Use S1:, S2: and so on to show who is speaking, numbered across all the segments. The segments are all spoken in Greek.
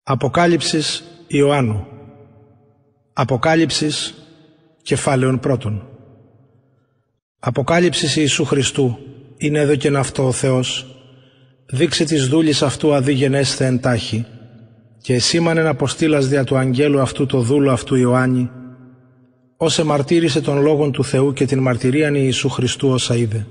S1: Αποκάλυψης Ιωάννου. Αποκάλυψης κεφάλαιον πρώτον. Αποκάλυψης Ιησού Χριστού, είναι έδωκεν αυτό ο Θεός, δείξε της δούλης αυτού αδί γενέσθε εν τάχει, και εσήμανεν αποστήλας δια του αγγέλου αυτού το δούλο αυτού Ιωάννη, ως εμαρτύρησε τον λόγον του Θεού και την μαρτυρίαν Ιησού Χριστού όσα είδε.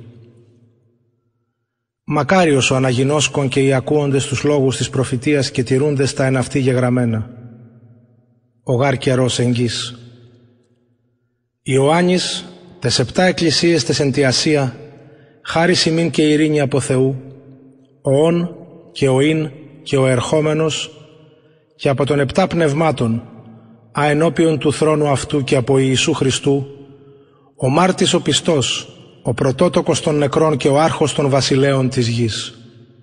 S1: Μακάριος ο αναγινώσκων και οι ακούοντες τους λόγους της προφητείας και τηρούντες τα εν αυτοί γεγραμμένα. Ο γάρ καιρός εγγύς. Ιωάννης, τες 7 εκκλησίες τες εν τη Ασία, χάρις ημίν και ειρήνη από Θεού, ο ον και ο ειν και ο ερχόμενος, και από των 7 πνευμάτων, αενώπιον του θρόνου αυτού και από Ιησού Χριστού, ο μάρτης ο πιστός, ο πρωτότοκος των νεκρών και ο άρχος των βασιλέων της γης.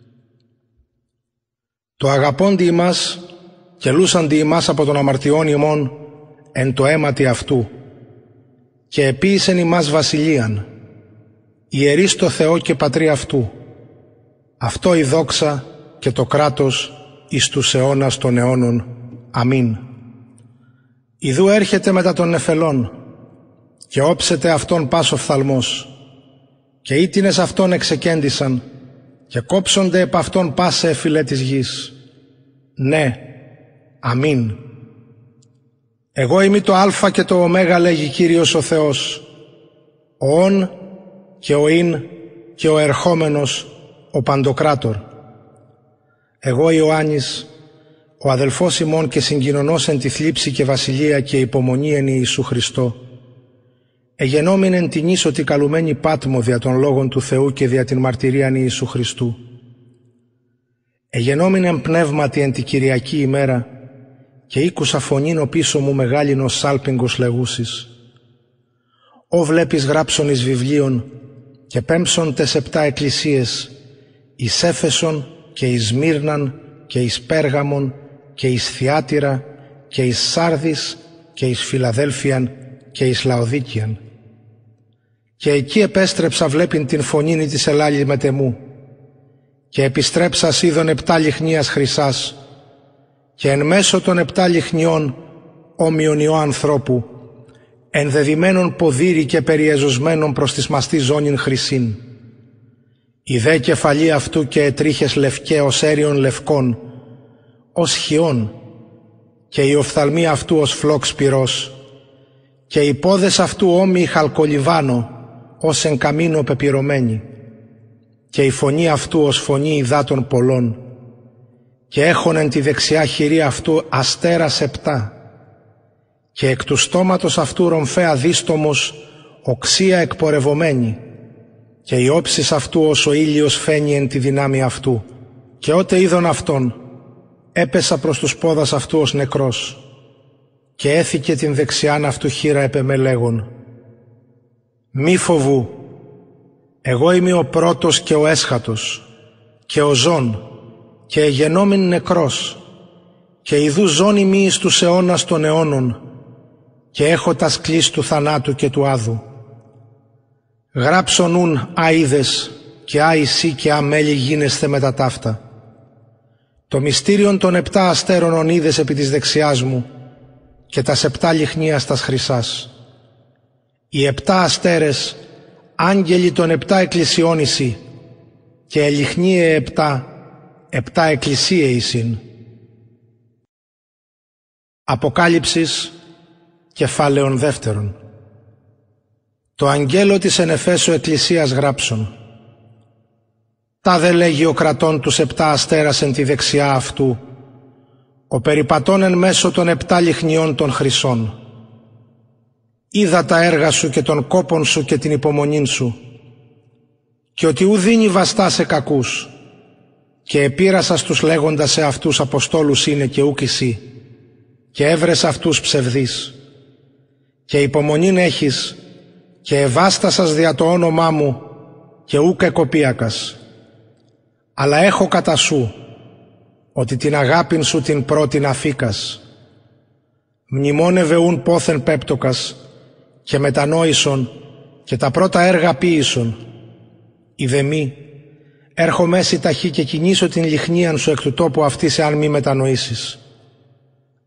S1: Το αγαπώντι ημάς και λούσαντι ημάς από των αμαρτιών ημών εν το αίματι αυτού, και επίησεν ημάς βασιλείαν, ιερείς το Θεό και Πατρί αυτού, αυτό η δόξα και το κράτος εις τους αιώνας των αιώνων. Αμήν. Ιδού έρχεται μετά των νεφελών, και όψεται αυτόν πάσο φθαλμός, και ήτινες αυτόν εξεκέντησαν, και κόψονται επ' αυτόν πάσε εφυλέ της γης. Ναι, αμήν. Εγώ είμαι το Α και το Ω, λέγει Κύριος ο Θεός, ο ον και ο ειν και ο ερχόμενος, ο Παντοκράτορ. Εγώ Ιωάννης, ο αδελφός ημών και συγκοινωνός εν τη θλίψη και βασιλεία και υπομονή εν Ιησού Χριστώ, εγενόμην εν την ίσοτη καλουμένη Πάτμο δια των λόγων του Θεού και δια την μαρτυρίαν Ιησού Χριστού. Εγενόμην εν πνεύματι εν τη Κυριακή ημέρα, και ήκουσα φωνήν ο πίσω μου μεγάλην ως σάλπιγγος λεγούσης. Ω βλέπεις γράψον εις βιβλίων και πέμψον τες 7 εκκλησίες, εις Έφεσον και εις Σμύρναν και εις Πέργαμον και εις Θιάτυρα και εις Σάρδης και εις Φιλαδέλφιαν και εις Λαοδίκιαν. Και εκεί επέστρεψα βλέπειν την φωνήνη της ελάλη μετεμού, και επιστρέψας είδον 7 λιχνίας χρυσάς, και εν μέσω των 7 λιχνιών όμοιον ιό ανθρώπου, ενδεδημένον ποδήρι και περιεζωσμένον προς της μαστή ζώνην χρυσήν. Η δε κεφαλή αυτού και ετρίχες λευκέ ως έριον λευκών, ως χιών, και η οφθαλμή αυτού ως φλόξ πυρός, και οι πόδες αυτού όμοιοι χαλκολιβάνο, ως εν καμίνο πεπυρωμένη, και η φωνή αυτού ως φωνή υδάτων πολλών, και έχων εν τη δεξιά χειρή αυτού αστέρας 7, και εκ του στόματος αυτού ρομφαία δίστομος οξία εκπορευωμένη, και η όψης αυτού ως ο ήλιος φαίνει εν τη δυνάμει αυτού, και ότε είδον αυτόν, έπεσα προς τους πόδας αυτού ως νεκρός, και έθηκε την δεξιάν αυτού χείρα επ' λέγον, μη φοβού, εγώ είμαι ο πρώτος και ο έσχατος, και ο ζών, και εγενόμην νεκρός, και ιδού ζών ημί εις τους αιώνας των αιώνων, και έχω τας κλείς του θανάτου και του άδου. Γράψον ούν αίδες και αησί και αμέλη γίνεσθε με τα ταύτα. Το μυστήριον των 7 αστέρων ονείδες επί της δεξιάς μου, και τας 7 λιχνίας τας χρυσάς. Οι 7 αστέρες, άγγελοι των 7 εκκλησιών εισι, και ελιχνίε 7 εκκλησίε εισιν. Αποκάλυψης κεφάλαιον δεύτερον. Το αγγέλο της εν Εφέσου εκκλησίας γράψον. Τα δε λέγει ο κρατών τους 7 αστέρας εν τη δεξιά αυτού, ο περιπατών εν μέσω των 7 λιχνιών των χρυσών. Είδα τα έργα σου και τον κόπον σου και την υπομονήν σου, και ότι ου δίνει βαστά σε κακούς, και επήρασα στους λέγοντας σε αυτούς αποστόλους είναι και ούκ εσύ, και έβρες αυτούς ψευδείς. Και υπομονήν έχεις, και εβάστασας δια το όνομά μου, και ούκ εκοπίακας. Αλλά έχω κατά σου, ότι την αγάπην σου την πρώτην αφήκας. Μνημόνευε ούν πόθεν πέπτοκας, και μετανόησον, και τα πρώτα έργα ποίησον. Ιδε μη, έρχομαι εσύ ταχύ και κινήσω την λιχνίαν σου εκ του τόπου αυτής εάν μη μετανοήσεις.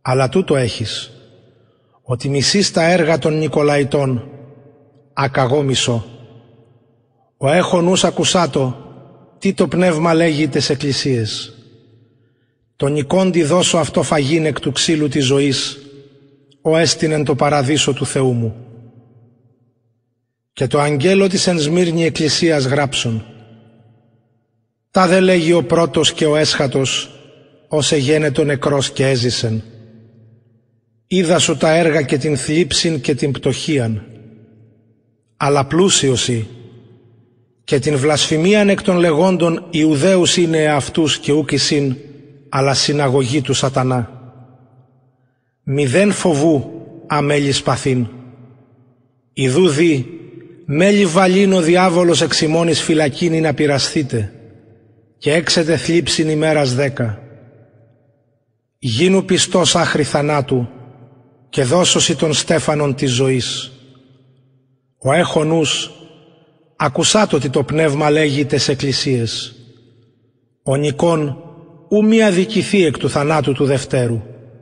S1: Αλλά τούτο έχεις, ότι μισείς τα έργα των Νικολαϊτών, ακαγώ μισώ. Ο έχω νους ακουσάτο, τι το πνεύμα λέγει τες εκκλησίες. Το νικόντι δώσω αυτό φαγήν εκ του ξύλου της ζωής, ο έστεινεν το παραδείσο του Θεού μου. Και το αγγέλο της εν Σμύρνη εκκλησίας γράψον. Τα δε λέγει ο πρώτος και ο έσχατος, ως εγένετο νεκρός και έζησεν. Είδα σου τα έργα και την θλίψην και την πτωχίαν, αλλά πλούσιοσι, και την βλασφημίαν εκ των λεγόντων Ιουδαίους είναι εαυτούς και ούκ εισήν, αλλά συναγωγή του σατανά. Μηδέν φοβού αμέλη σπαθήν. Ιδού δι, μέλη βαλήν ο διάβολος εξ ημώνης φυλακήν να πειρασθείτε, και έξετε θλίψην ημέρας 10. Γίνου πιστός άχρη θανάτου, και δώσωσι των στέφανων της ζωής. Ο έχω νους, ακουσάτο τι το πνεύμα λέγει τες εκκλησίες. Ο νικόν ου μη αδικηθεί εκ του θανάτου του δευτέρου.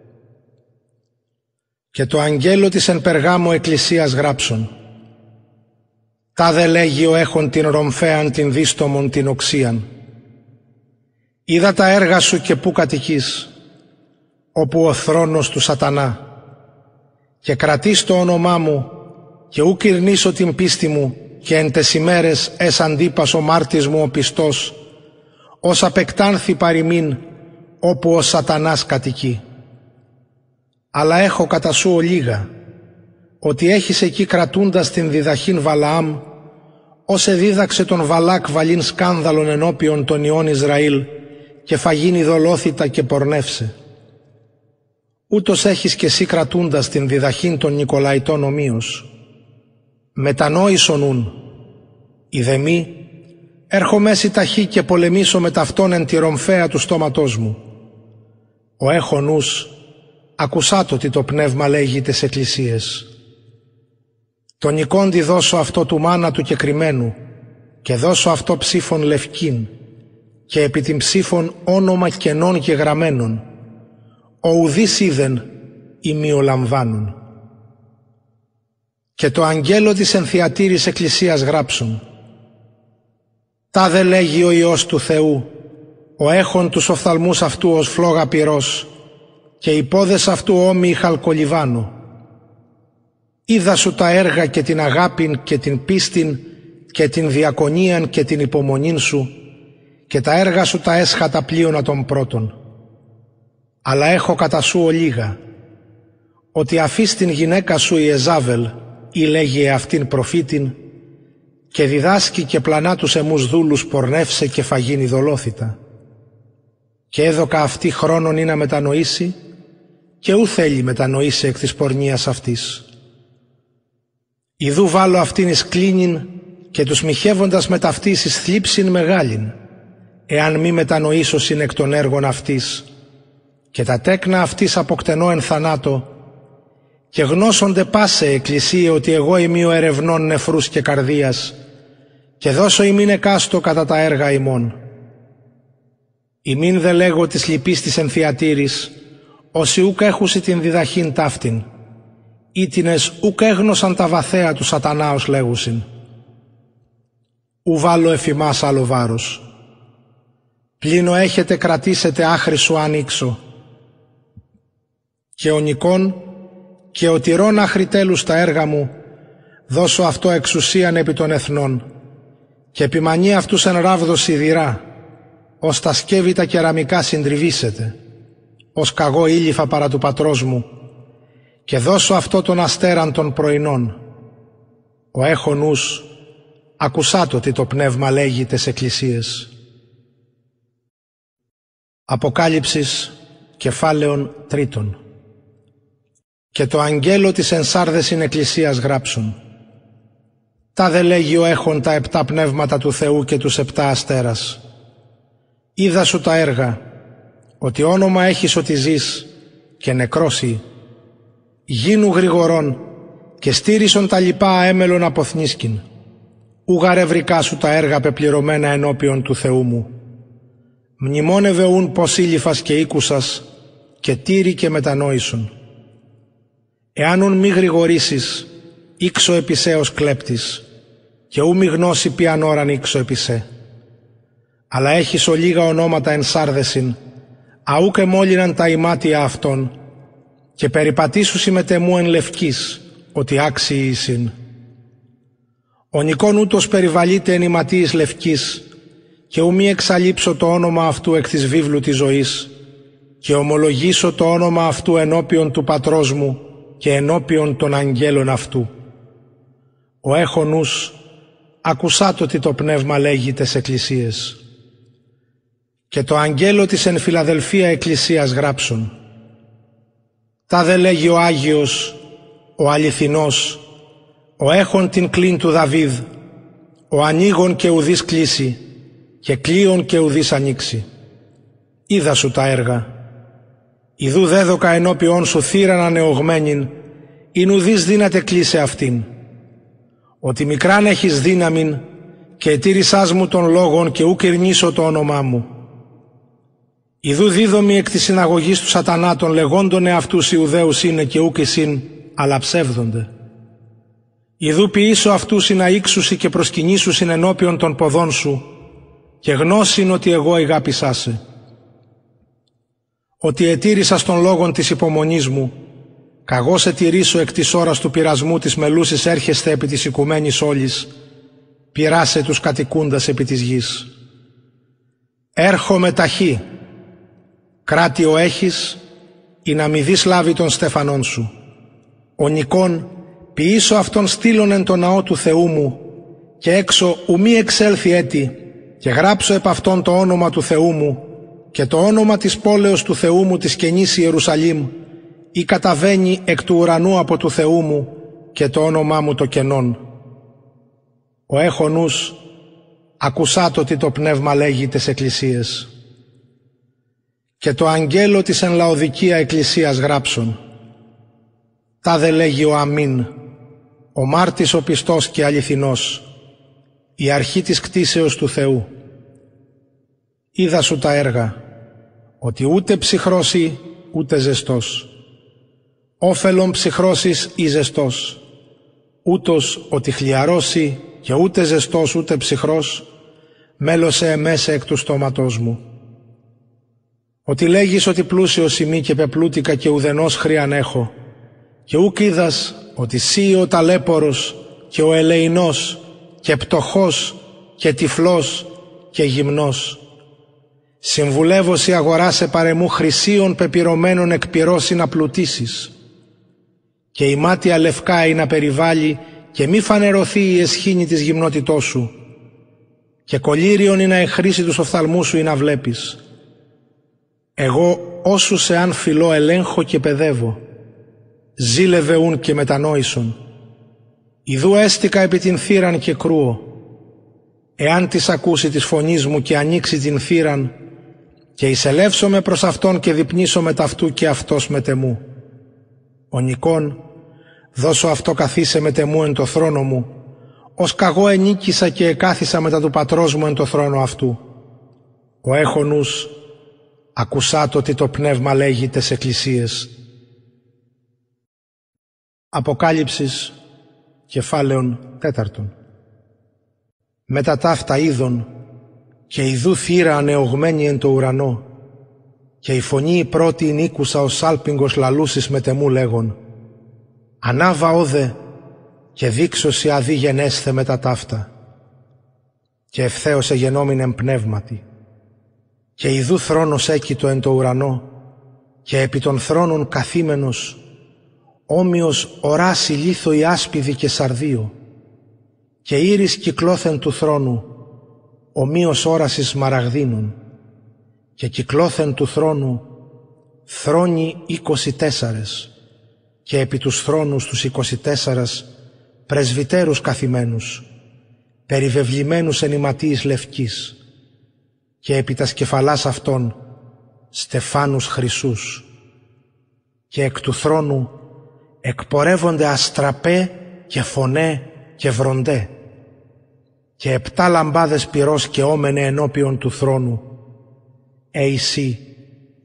S1: Και το αγγέλο της εν Περγάμο εκκλησίας γράψον. Τα δε λέγει ο έχων την ρομφέαν την δίστομον την οξίαν. Είδα τα έργα σου και πού κατοικείς, όπου ο θρόνος του σατανά. Και κρατείς το όνομά μου και ου κυρνήσω την πίστη μου, και εν τες ημέρες ες αντίπας ο μάρτης μου ο πιστός, ως απεκτάνθη παροιμήν, όπου ο σατανάς κατοικεί. Αλλά έχω κατά σου ολίγα, ότι έχεις εκεί κρατούντας την διδαχήν Βαλαάμ, ως εδίδαξε τον Βαλάκ βαλήν σκάνδαλον ενώπιον των ιών Ισραήλ, και φαγήν ειδωλόθητα και πορνεύσε. Ούτως έχεις και εσύ κρατούντας την διδαχήν των Νικολαϊτών ομοίως. Μετανόησον ούν, ιδεμή, έρχομέσι ταχύ και πολεμήσω με ταυτόν εν τη ρομφαία του στόματός μου. Ο έχω νους, ακουσάτο τι το πνεύμα λέγει τες εκκλησίες. Τον νικόντι δώσω αυτό του μάνα του κεκριμένου, και δώσω αυτό ψήφων λευκήν, και επί την ψήφων όνομα κενών και γραμμένων, ο ουδής είδεν ημιολαμβάνουν. Και το αγγέλο της εν Θυατήρης εκκλησίας γράψουν. Τα δε λέγει ο Υιός του Θεού, ο έχων τους οφθαλμούς αυτού ως φλόγα πυρός, και οι πόδες αυτού όμοιοι χαλκολιβάνο. Είδα σου τα έργα και την αγάπην και την πίστην και την διακονίαν και την υπομονήν σου, και τα έργα σου τα έσχατα πλείωνα των πρώτων. Αλλά έχω κατά σου ολίγα, ότι αφείς την γυναίκα σου η Εζάβελ, ή λέγει αυτήν προφήτην, και διδάσκει και πλανά τους εμούς δούλους πορνεύσε και φαγήν ειδωλόθητα. Και έδωκα αυτή χρόνον ή να μετανοήσει, και ου θέλει μετανοήσει εκ της πορνείας αυτής. Ιδού βάλω αυτήν εις κλίνην, και τους μοιχεύοντας με ταυτής εις θλίψην μεγάλην, εάν μη μετανοήσωσιν εκ των έργων αυτής, και τα τέκνα αυτής αποκτενώ εν θανάτω, και γνώσονται πάσε εκκλησίε ότι εγώ είμαι ο ερευνών νεφρούς και καρδίας, και δώσω ημίν εκάστο κατά τα έργα ημών. Ημίν δε λέγω της λυπής της εν Θυατήρης, όσοι ούκ έχουσι την διδαχήν ταύτην, ήτινες ούκ έγνωσαν τα βαθέα του σατανάος λέγουσιν. Ου βάλω εφημάς άλλο βάρος. Πλήνω έχετε κρατήσετε άχρη σου ανοίξω. Και ο νικόν και ο τυρών άχρη τέλους τα έργα μου, δώσω αυτό εξουσίαν επί των εθνών, και επιμανεί αυτούς εν ράβδος σιδηρά, ως τα σκεύη τα κεραμικά συντριβήσετε, ως καγώ ήλιφα παρά του πατρός μου, και δώσω αυτό των αστέραν των πρωινών. Ο έχω νους, ακουσάτο τι το πνεύμα λέγει τες εκκλησίες. Αποκάλυψης κεφάλαιον 3. Και το αγγέλο της εν Σάρδεσιν εκκλησίας γράψουν. Τα δε λέγει ο έχων τα 7 πνεύματα του Θεού και τους 7 αστέρας. Είδα σου τα έργα, ότι όνομα έχεις ότι ζεις, και νεκρόσι. Γίνου γρηγορών, και στήρισον τα λοιπά αέμελον αποθνίσκην. Ουγαρευρικά σου τα έργα πεπληρωμένα ενώπιον του Θεού μου. Μνημόνευε ούν πως ήλιφας και οίκουσας, και τήρη και μετανόησον. Εάνον μη γρηγορήσεις, ήξω επισέως κλέπτης, και ου μη γνώση ποιαν ώραν ήξω επισέ. Αλλά έχεις ολίγα ονόματα εν σάρδεσιν, αού και μόλυναν τα ημάτια αυτών, και περιπατήσουσι με τεμού εν λευκής, ότι άξιοι εισιν. Ο νικόν ούτως περιβαλείται εν ηματίης λευκής, και ου μη εξαλείψω το όνομα αυτού εκ της βίβλου της ζωής, και ομολογήσω το όνομα αυτού ενώπιον του πατρός μου και ενώπιον των αγγέλων αυτού. Ο έχων νους, ακουσάτο τι το πνεύμα λέγει τες εκκλησίες. Και το αγγέλο της εν Φιλαδελφία εκκλησίας γράψον. Τα δε λέγει ο Άγιος, ο αληθινός, ο έχων την κλίν του Δαβίδ, ο ανοίγων και ουδείς κλείσει, και κλείων και ουδείς ανοίξει. Είδα σου τα έργα. Ιδού δέδοκα ενώπιόν σου θύραν ανεωγμένην, ειν ουδείς δύναται κλείσε αυτήν. Ότι μικράν έχεις δύναμην, και ετήρησάς μου των λόγων, και ου κυρνήσω το όνομά μου. Ιδού δίδομοι εκ της συναγωγής του σατανά των λεγόντων εαυτούς Ιουδαίους είναι και ούκ εισήν, αλλά ψεύδονται. Ιδού ποιήσω αυτούς να ήξουσι και προσκυνήσουσιν ενώπιον των ποδών σου, και γνώσιν ότι εγώ ηγάπησά σε. Ότι ετήρησα των λόγων της υπομονής μου, καγώ σε τηρήσω εκ της ώρας του πειρασμού της μελούσης έρχεστε επί της οικουμένης όλης, πειράσε τους κατοικούντας επί της γης. Έρχομαι ταχύ, κράτιο έχεις, ή να μη δεις λάβει των στεφανών σου. Ο νικόν, ποιήσω αυτόν στήλων εν το ναό του Θεού μου, και έξω ου μη εξέλθει έτη, και γράψω επ' αυτόν το όνομα του Θεού μου, και το όνομα της πόλεως του Θεού μου της καινής Ιερουσαλήμ, ή καταβαίνει εκ του ουρανού από του Θεού μου, και το όνομά μου το κενόν. Ο έχων νους, ακουσάτο τι το πνεύμα λέγει τες εκκλησίες. Και το αγγέλο της εν Λαοδικία εκκλησίας γράψον. Τα δε λέγει ο Αμήν, ο μάρτης ο πιστός και αληθινός, η αρχή της κτίσεως του Θεού. Είδα σου τα έργα, ότι ούτε ψυχρός ούτε ζεστός. Όφελον ψυχρός ή ζεστός, ούτως ότι χλιαρός και ούτε ζεστός ούτε ψυχρός, μέλωσε εμέσε εκ του στόματός μου. Ότι λέγεις ότι πλούσιος ημί και πεπλούτικα και ουδενός χρειαν έχω, και ούκ είδας ότι σύ ο ταλέπορος και ο ελεηνός και πτωχός και τυφλός και γυμνός. Συμβουλεύωσι αγοράσε παρεμού χρυσίων πεπυρωμένων εκ πυρός να πλουτίσεις, και η μάτια λευκά ή να περιβάλλει και μη φανερωθεί η εσχήνη της γυμνότητός σου, και κολύριον ή να εχρήσει τους οφθαλμούς σου ή να βλέπεις. Εγώ όσους εάν φιλώ ελέγχω και παιδεύω, ζήλευε ούν και μετανόησον. Ιδού έστικα επί την θύραν και κρούω. Εάν της ακούσει της φωνής μου και ανοίξει την θύραν, και εισελεύσομαι προς αυτόν και διπνήσω με ταυτού και αυτός με τεμού. Ο νικόν, δώσω αυτό καθίσε με τεμού εν το θρόνο μου, ως καγώ ενίκησα και εκάθισα μετά του πατρός μου εν το θρόνο αυτού. Ο έχων νους, ακουσάτο τι το πνεύμα λέγει τες εκκλησίες. Αποκάλυψης, κεφάλαιον 4. Μετά ταύτα είδων, και ιδού θύρα ανεωγμένη εν το ουρανό, και η φωνή η πρώτη νίκουσα ως σάλπιγγος λαλούσης με τεμού λέγον, ανάβα όδε και δείξωσι αδί γενέσθε μετά ταύτα. Και ευθέως εγενόμην εν πνεύματι. Και ιδού θρόνος έκειτο εν το ουρανό, και επί των θρόνων καθήμενος, όμοιος οράσι λίθο η άσπιδη και σαρδίο, και ήρις κυκλώθεν του θρόνου, ομοίως όρασης σμαραγδίνων, και κυκλώθεν του θρόνου θρόνοι 24, και επί τους θρόνους τους 24 πρεσβυτέρους καθημένους, περιβεβλημένους εν ηματίης λευκής, και επί τας κεφαλάς αυτών στεφάνους χρυσούς, και εκ του θρόνου εκπορεύονται αστραπέ και φωνέ και βροντέ, και 7 λαμπάδες πυρός και όμενε ενώπιον του θρόνου, εισί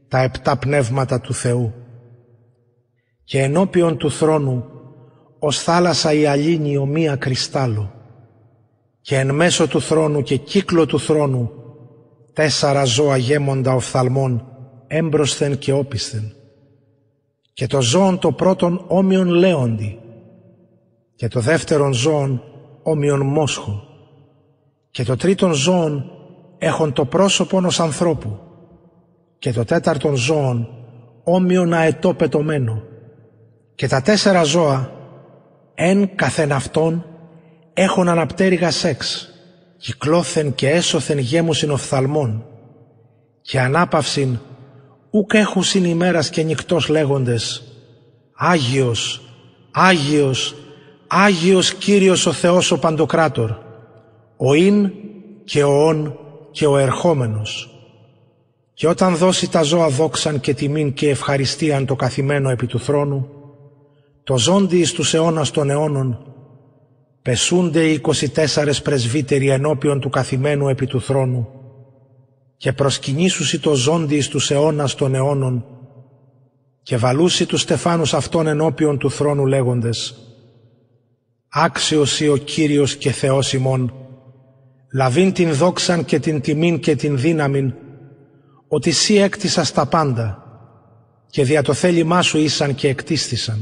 S1: τα 7 πνεύματα του Θεού. Και ενώπιον του θρόνου ως θάλασσα η αλήνη ομοία κρυστάλλο, και εν μέσω του θρόνου και κύκλο του θρόνου 4 ζώα γέμοντα οφθαλμών έμπροσθεν και όπισθεν, και το ζώον το πρώτον όμοιον λέοντι, και το δεύτερον ζώον όμοιον μόσχο, και το τρίτον ζώον έχον το πρόσωπον ως ανθρώπου, και το τέταρτον ζώον όμοιον αετό πετωμένο, και τα 4 ζώα εν καθεν αυτόν έχον αναπτέρυγα σεξ, κυκλώθεν και έσωθεν γέμουσιν οφθαλμών, και ανάπαυσιν ουκ έχουσιν ημέρας και νυκτός λέγοντες «Άγιος, Άγιος, Άγιος Κύριος ο Θεός ο Παντοκράτορ, ο ειν και ο ον και ο ερχόμενος». Και όταν δώσει τα ζώα δόξαν και τιμήν και ευχαριστίαν το καθημένο επί του θρόνου, το ζώντι εις τους αιώνας των αιώνων, πεσούνται οι 24 πρεσβύτεροι ενώπιον του καθημένου επί του θρόνου, και προσκυνήσουσι το ζώντι εις τους αιώνας των αιώνων, και βαλούσι τους στεφάνους αυτών ενώπιον του θρόνου λέγοντες «Άξιος ή ο Κύριος και Θεός ημών, λαβήν την δόξαν και την τιμήν και την δύναμην, ότι σύ έκτισας τα πάντα, και δια το θέλημά σου ήσαν και εκτίστησαν».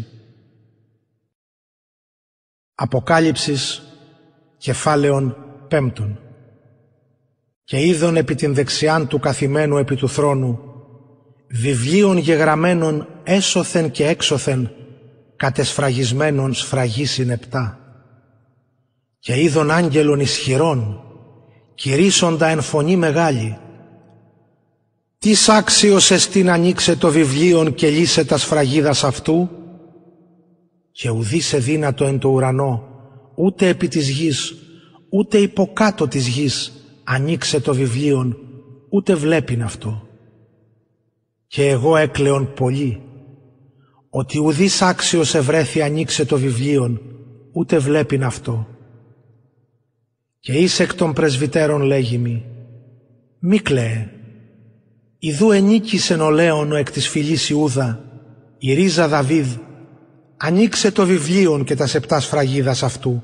S1: Αποκάλυψης, κεφάλαιον 5. Και είδον επί την δεξιάν του καθημένου επί του θρόνου βιβλίων γεγραμμένων έσωθεν και έξωθεν, κατεσφραγισμένων σφραγίσιν 7. Και είδον άγγελων ισχυρών, κηρύσσοντα εν φωνή μεγάλη, «Τις άξιος εστίν ανοίξε το βιβλίον και λύσε τα σφραγίδας αυτού?» Και ουδή σε δύνατο εν το ουρανό, ούτε επί της γης, ούτε υποκάτω της γης ανοίξε το βιβλίον, ούτε βλέπειν αυτό. Και εγώ έκλεον πολύ, ότι ουδής άξιος ευρέθη ανοίξε το βιβλίον, ούτε βλέπειν αυτό. Και εις εκ των πρεσβυτέρων λέγει μη, «Μη κλαίε, ιδού ενίκησεν ο Λέων ο εκ της φυλής Ιούδα, η ρίζα Δαβίδ, ανοίξε το βιβλίον και τα 7 σφραγίδας αυτού».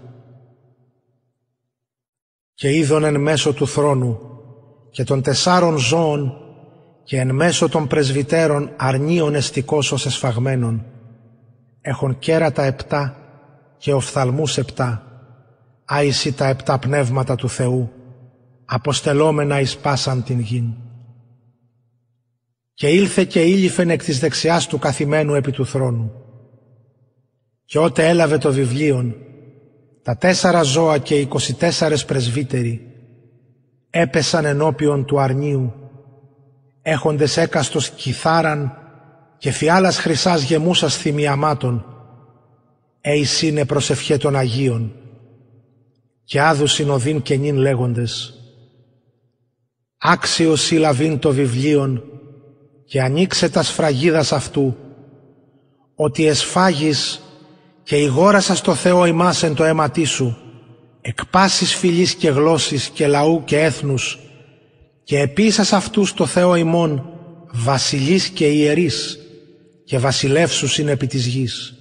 S1: Και είδον εν μέσω του θρόνου και των 4 ζώων και εν μέσω των πρεσβυτέρων αρνίων εστικός ως εσφαγμένων, έχων κέρατα 7 και οφθαλμούς 7, άισι τα 7 πνεύματα του Θεού, αποστελόμενα εις πάσαν την γην. Και ήλθε και ήλυφεν εκ της δεξιάς του καθημένου επί του θρόνου. Και ότε έλαβε το βιβλίον, τα 4 ζώα και 24 πρεσβύτεροι έπεσαν ενώπιον του αρνίου, έχοντες έκαστος κιθάραν και φιάλας χρυσάς γεμούσας θυμιαμάτων, εισήνε προσευχέ των Αγίων, και άδουσιν οδύν και νυν λέγοντες «Άξιος ή λαβήν το βιβλίον και ανοίξε τα σφραγίδας αυτού, ότι εσφάγεις και ηγόρασας το Θεό ημάς εν το αίματί σου, εκ πάσης φυλής και γλώσσης και λαού και έθνους, και επίσας αυτούς το Θεό ημών βασιλείς και ιερείς, και βασιλεύσουσιν επί της γης».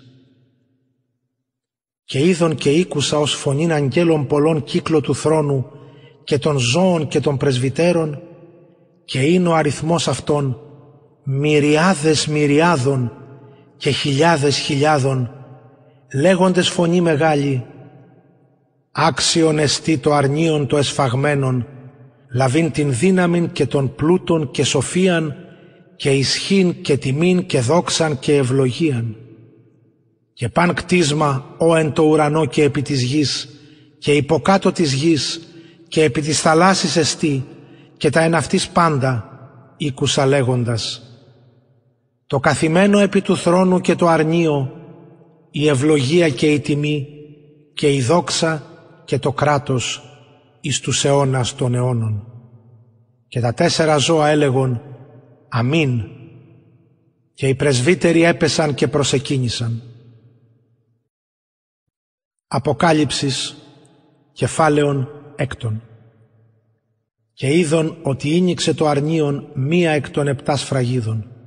S1: Και είδον και ήκουσα ως φωνήν αγγέλων πολλών κύκλο του θρόνου και των ζώων και των πρεσβυτέρων, και είναι ο αριθμός αυτών μυριάδες μυριάδων και χιλιάδες χιλιάδων, λέγοντες φωνή μεγάλη «Άξιον εστί το αρνίον το εσφαγμένον, λαβήν την δύναμην και των πλούτων και σοφίαν και ισχύν και τιμήν και δόξαν και ευλογίαν. Και παν κτίσμα ο εν το ουρανό και επί της γης και υποκάτω της γης και επί της θαλάσσης εστί και τα εν αυτής πάντα», ήκουσα λέγοντας «Το καθημένο επί του θρόνου και το αρνίο, η ευλογία και η τιμή και η δόξα και το κράτος εις τους αιώνας των αιώνων». Και τα 4 ζώα έλεγον «Αμήν», και οι πρεσβύτεροι έπεσαν και προσεκίνησαν. Αποκάλυψης, κεφάλαιον 6. Και είδον ότι ήνιξε το αρνίον μία εκ των 7 σφραγίδων.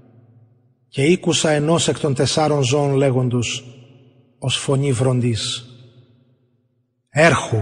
S1: και ήκουσα ενός εκ των 4 ζώων λέγοντος ως φωνή βροντής, «Έρχου!»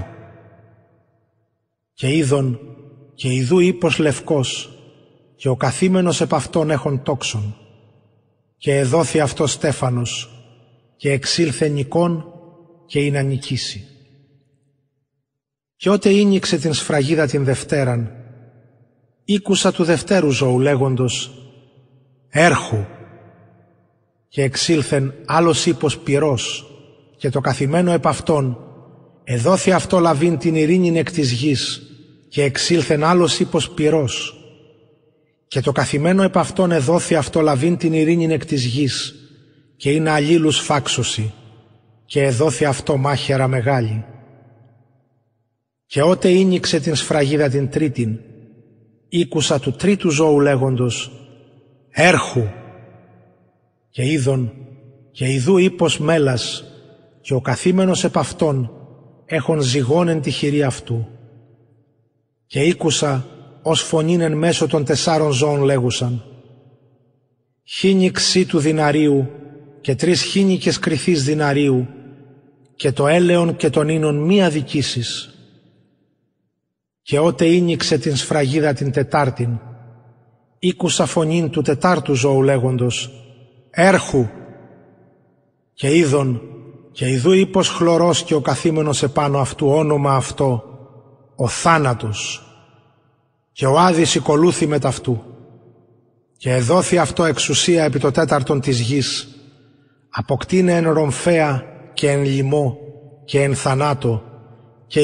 S1: Και είδον και ιδού ύπος λευκός, και ο καθήμενος επ' αυτόν έχων τόξον, και εδόθη αυτό στέφανος, και εξήλθε νικόν και είναι να νικήσει. Και ότε ήνιξε την σφραγίδα την Δευτέραν, ήκουσα του δευτέρου ζώου λέγοντος, «Έρχου!» Και εξήλθεν άλλος ύπος πυρός, και το καθημένο επ' αυτόν εδόθη αυτό λαβήν την ειρήνην εκ της γης, και εξήλθεν άλλος ύπος πυρός, και το καθημένο επ' αυτόν εδόθη αυτό λαβήν την ειρήνην εκ της γης, και είναι αλλήλους φάξωση, και εδόθη αυτό μάχαιρα μεγάλη. Και ότε ήνιξε την σφραγίδα την τρίτην, ήκουσα του τρίτου ζώου λέγοντος, «Έρχου!» Και είδον και ιδού ύπος μέλας, και ο καθήμενος επ' αυτόν έχων ζυγών εν τη χειρή αυτού. Και ήκουσα ως φωνήν εν μέσω των 4 ζώων λέγουσαν, «Χήνιξ του διναρίου και 3 χήνικες κριθείς διναρίου, και το έλεον και τον ίνον μη αδικήσεις». Και ότε ήνιξε την σφραγίδα την τετάρτην, ήκουσα φωνήν του 4ου ζώου λέγοντος, «Έρχου!» Και είδον και ιδού ύπος χλωρός, και ο καθήμενος επάνω αυτού όνομα αυτό, ο θάνατος, και ο Άδης οικολούθη μετ' αυτού. Και εδόθη αυτό εξουσία επί το 4ον της γης, αποκτήνε εν ρομφαία και εν λοιμό και εν θανάτο και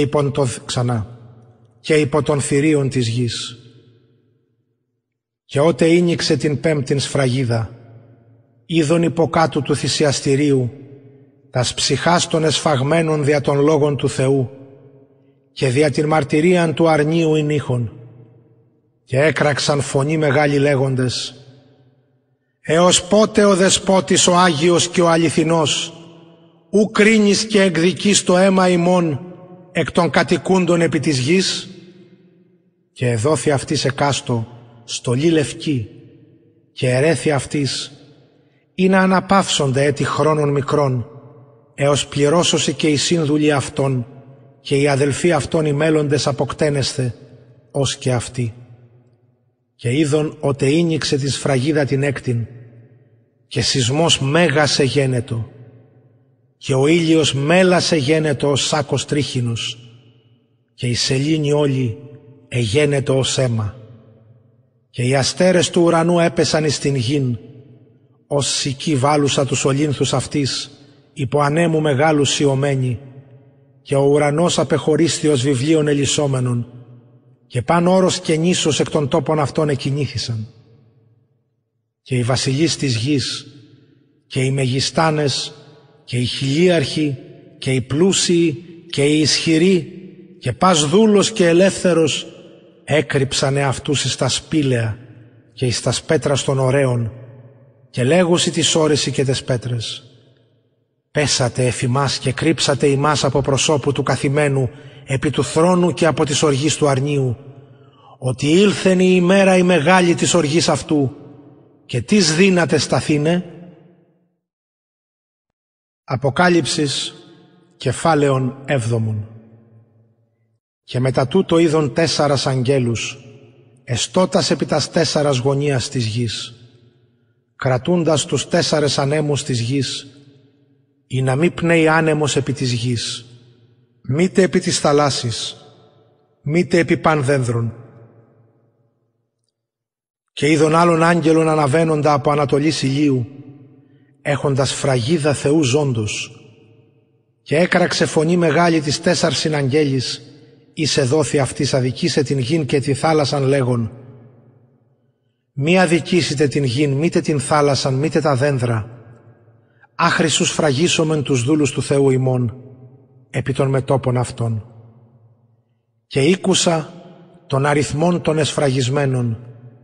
S1: υπό των θηρίων της γης. Και ότε ήνιξε την 5ην σφραγίδα, είδον υποκάτω του θυσιαστηρίου τας ψυχάς των εσφαγμένων δια των λόγων του Θεού, και δια την μαρτυρίαν του αρνίου ηνίχων, και έκραξαν φωνή μεγάλη λέγοντες, «Έως πότε ο Δεσπότης ο Άγιος και ο Αληθινός, ου κρίνεις και εκδικείς το αίμα ημών εκ των κατοικούντων επί της γης?» Και εδόθη αυτής εκάστο στολή λευκή, και ερέθη αυτής ή να αναπαύσονται έτη χρόνων μικρών, έως πληρώσωση και οι σύνδουλοι αυτών και οι αδελφοί αυτών οι μέλλοντες αποκτένεσθε, ως και αυτοί. Και είδον ότε ήνιξε τη σφραγίδα την 6ην, και σεισμός μέγας εγένετο, και ο ήλιος μέλας εγένετο ως σάκος τρίχινος, και η σελήνη όλη εγένετο ως αίμα, και οι αστέρες του ουρανού έπεσαν εις την γην, ως σική βάλουσα τους ολύνθους αυτής, υπό ανέμου μεγάλου σιωμένη, και ο ουρανός απεχωρίστη ως βιβλίων ελισσόμενων, και πάνω όρος και νήσος εκ των τόπων αυτών εκινήθησαν. Και οι βασιλείς της γης, και οι μεγιστάνες, και οι χιλίαρχοι, και οι πλούσιοι, και οι ισχυροί, και πας δούλος και ελεύθερος, έκρυψανε αυτούς εις τα σπήλαια και εις τα πέτρας των ωραίων, και λέγουσι τις όρεση και τες πέτρες, «Πέσατε εφ' ημάς και κρύψατε ημάς από προσώπου του καθημένου επί του θρόνου και από της οργής του αρνίου, ότι ήλθεν η ημέρα η μεγάλη της οργής αυτού, και τις δύνατε σταθήνε». Αποκάλυψης κεφάλαιον 7. Και μετά τούτο είδον 4 αγγέλους, εστώτας επί τας 4 γωνίας της γης, κρατούντας τους 4 ανέμους της γης, ή να μη πνέει άνεμος επί της γης, μήτε επί της θαλάσσης, μήτε επί πανδένδρων. Και είδον άλλον άγγελον αναβαίνοντα από ανατολής ηλίου, έχοντας φραγίδα Θεού ζώντος, και έκραξε φωνή μεγάλη της 4 συναγγέλης, εις εδόθη αυτής αδικήσε την γην και τη θάλασσαν λέγον, «Μη αδικήσετε την γην, μήτε την θάλασσαν, μήτε τα δένδρα, άχρησους φραγίσομεν τους δούλους του Θεού ημών, επί των μετώπων αυτών». Και ήκουσα των αριθμών των εσφραγισμένων,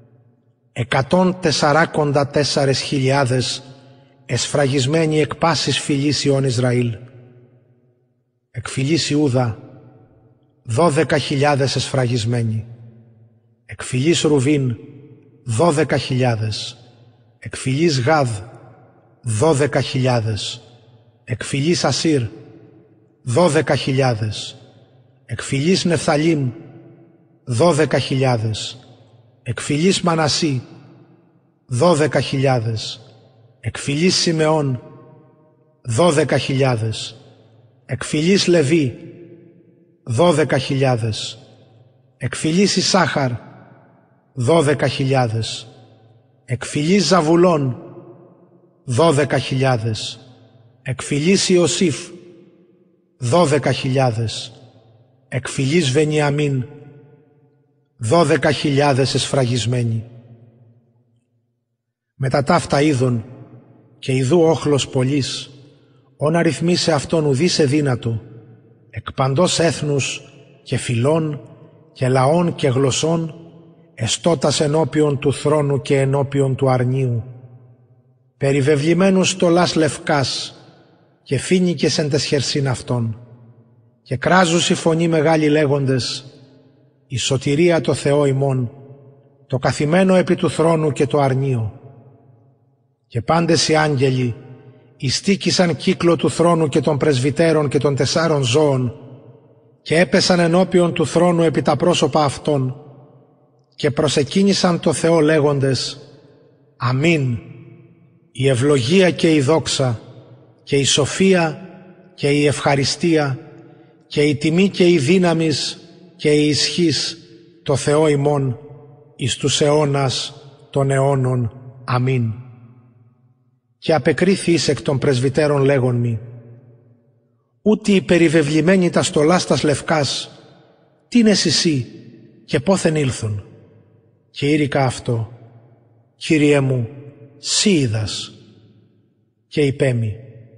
S1: 144.000 εσφραγισμένοι εκ πάσης φυλής Υιών Ισραήλ. Εκ φυλής Ιούδα 12.000 εσφραγισμένοι, εκ φυλής Ρουβήν 12.000, εκ φυλής Γάδ 12.000, εκ φυλής Ασύρ 12.000, εκ φυλής Νεφθαλήμ 12.000, εκ φυλής Μανασί 12.000, εκ φυλής Σιμεών 12.000, εκ φυλής Λεβί 12.000, εκ φυλής Ισάχαρ 12.000, εκ φυλής Ζαβουλών 12.000, εκ φυλής Ιωσήφ 12.000, εκ φυλής Βενιαμίν 12.000 εσφραγισμένοι. Μετά ταύτα είδων και ιδού όχλος πολλής, όν αριθμίσε αυτόν ουδείς εδύνατο, εκ παντός έθνους και φυλών και λαών και γλωσσών, εστώτας ενώπιον του θρόνου και ενώπιον του αρνίου, περιβεβλημένους στολάς λευκάς και φοίνικες εν τες χερσίν αυτών, και κράζουσι φωνή μεγάλη λέγοντες, η σωτηρία το Θεό ημών, το καθημένο επί του θρόνου και το αρνίο. Και πάντες οι άγγελοι ειστίκησαν κύκλο του θρόνου και των πρεσβυτέρων και των 4 ζώων και έπεσαν ενώπιον του θρόνου επί τα πρόσωπα αυτών και προσεκύνησαν το Θεό λέγοντες, αμήν, η ευλογία και η δόξα και η σοφία και η ευχαριστία και η τιμή και η δύναμις και η ισχύς το Θεό ημών εις τους αιώνας των αιώνων. Αμήν. Και απεκρίθη εις εκ των πρεσβυτέρων λέγον μη, ούτι οι περιβεβλημένοι τα στολάς τας λευκάς, τίνες εσύ και πόθεν ήλθον. Και ήρικα αυτό, Κύριέ μου, σύ είδας. Και υπέμι,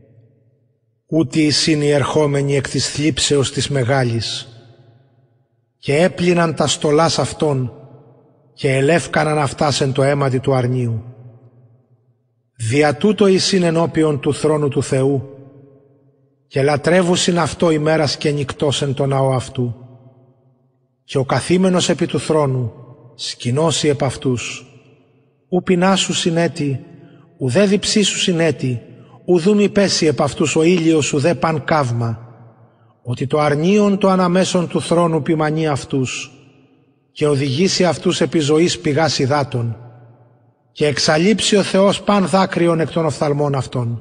S1: ούτι εισήν οι ερχόμενοι εκ της θλίψεως της μεγάλης, και έπλυναν τα στολάς αυτών και ελεύκαναν αυτάς εν το αίματι του αρνίου. Δια τούτο εισήν ενώπιον του θρόνου του Θεού, και λατρεύουσιν αυτό ημέρας και νυκτός εν το ναό αυτού. Και ο καθήμενος επί του θρόνου σκηνώσει επ' αυτούς, ου πεινάσου συνέτη, ουδέ διψήσου συνέτη, ουδού μη πέσει επ' αυτούς ο ήλιος ουδέ παν καύμα, ότι το αρνίον το αναμέσον του θρόνου ποιμανεί αυτούς και οδηγήσει αυτούς επί ζωής πηγάς υδάτων και εξαλείψει ο Θεός παν δάκρυον εκ των οφθαλμών αυτών.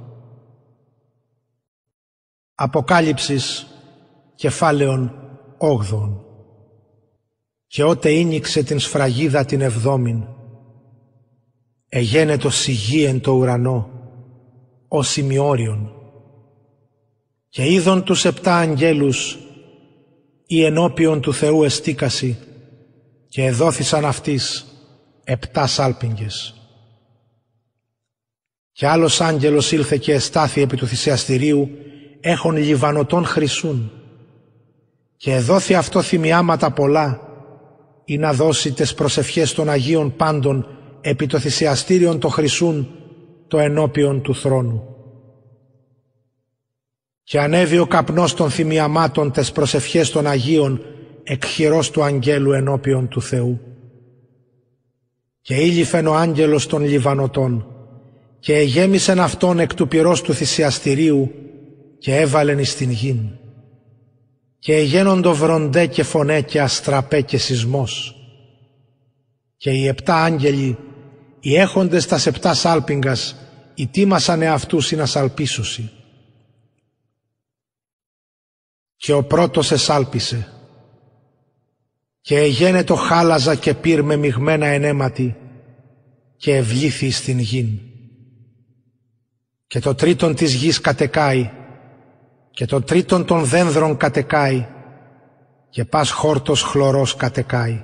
S1: Αποκάλυψης κεφάλαιον 8. Και ότε ήνιξε την σφραγίδα την 7ην, εγένετο σιγή εν το ουρανό, ως ημιόριον, και είδον τους 7 αγγέλους, οι ενώπιον του Θεού εστίκασι, και εδόθησαν αυτοίς 7 σάλπιγγες. Και άλλος άγγελος ήλθε και εστάθη επί του θυσιαστηρίου, έχων λιβανωτών χρυσούν, και εδόθη αυτό θυμιάματα πολλά, ή να δώσει τες προσευχές των Αγίων πάντων επί το θυσιαστήριον το χρυσούν, το ενώπιον του θρόνου. Και ανέβη ο καπνός των θυμιαμάτων τες προσευχές των Αγίων εκ χειρός του αγγέλου ενώπιον του Θεού. Και ήλυφεν ο άγγελος των Λιβανωτών και εγέμισεν αυτόν εκ του πυρός του θυσιαστηρίου και έβαλεν εις την γην. Και εγένοντο βροντέ και φωνέ και αστραπέ και σεισμός. Και οι 7 άγγελοι, οι έχοντες τας 7 σάλπιγγας, ητίμασαν εαυτούς ή να σαλπίσουσι. Και ο πρώτος εσάλπισε, και εγένετο χάλαζα και πυρ με μειγμένα ενέματι, και ευλήθη στην γην. Και το τρίτον της γης κατεκάει, και το τρίτον των δένδρων κατεκάει, και πας χόρτος χλωρός κατεκάει.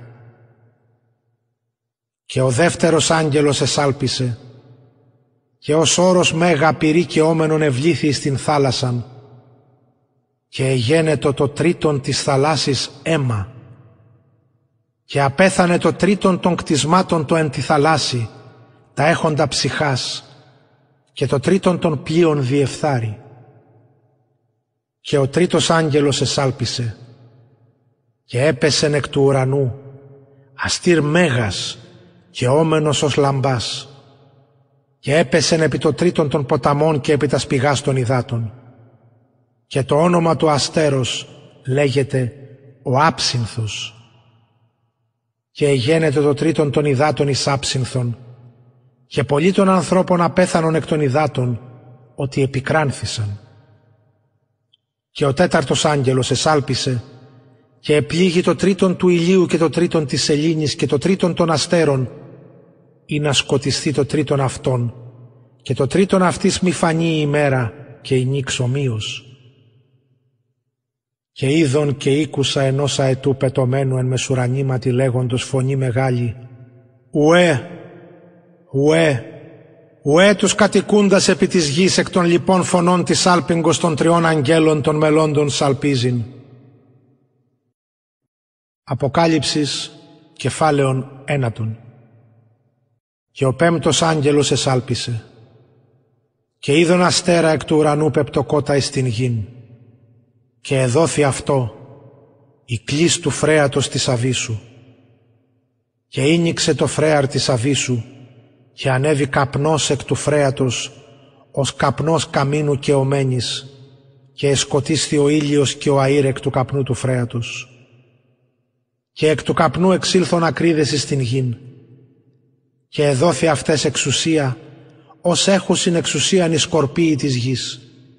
S1: Και ο δεύτερος άγγελος εσάλπισε, και ως όρος μέγα πυρή και όμενον ευλήθη στην θάλασσαν, και εγένετο το τρίτον της θαλάσσης αίμα, και απέθανε το τρίτον των κτισμάτων το εν τη θαλάσση, τα έχοντα ψυχάς, και το τρίτον των πλοίων διεφθάρει. Και ο τρίτος άγγελος εσάλπισε, και έπεσεν εκ του ουρανού, αστήρ μέγας και όμενος ως λαμπάς, και έπεσεν επί το τρίτον των ποταμών και επί τας πηγάς των υδάτων. Και το όνομα του αστέρος λέγεται ο Άψυνθος. Και εγένετο το τρίτον των υδάτων εις άψυνθον, και πολλοί των ανθρώπων απέθανον εκ των υδάτων, ότι επικράνθησαν. Και ο τέταρτος άγγελος εσάλπισε, και επλήγει το τρίτον του ηλίου και το τρίτον της σελήνης και το τρίτον των αστέρων, ή να σκοτιστεί το τρίτον αυτόν, και το τρίτον αυτής μη φανεί η ημέρα και η νύξ ομοίως. Και είδον και ήκουσα ενός αετού πετωμένου εν μεσουρανήματι λέγοντος φωνή μεγάλη, «Ουέ, ουέ, ουέ τους κατοικούντας επί της γης εκ των λοιπών φωνών της άλπιγγος των τριών αγγέλων των μελώντων σαλπίζειν». Αποκάλυψης κεφάλαιον 1. Και ο πέμπτος άγγελος εσάλπισε, και είδον αστέρα εκ του ουρανού πεπτοκότα εις την γην, και εδόθη αυτό η κλίς του φρέατος της αβύσσου, και ήνιξε το φρέαρ της αβύσσου, και ανέβη καπνός εκ του φρέατος ως καπνός καμίνου και ομένης, και εσκοτίσθη ο ήλιος και ο αΐρ εκ του καπνού του φρέατος. Και εκ του καπνού εξήλθον ακρίδες εις την γην, και εδόθη αυτές εξουσία ως έχουσιν εξουσίαν οι σκορπίοι της γης.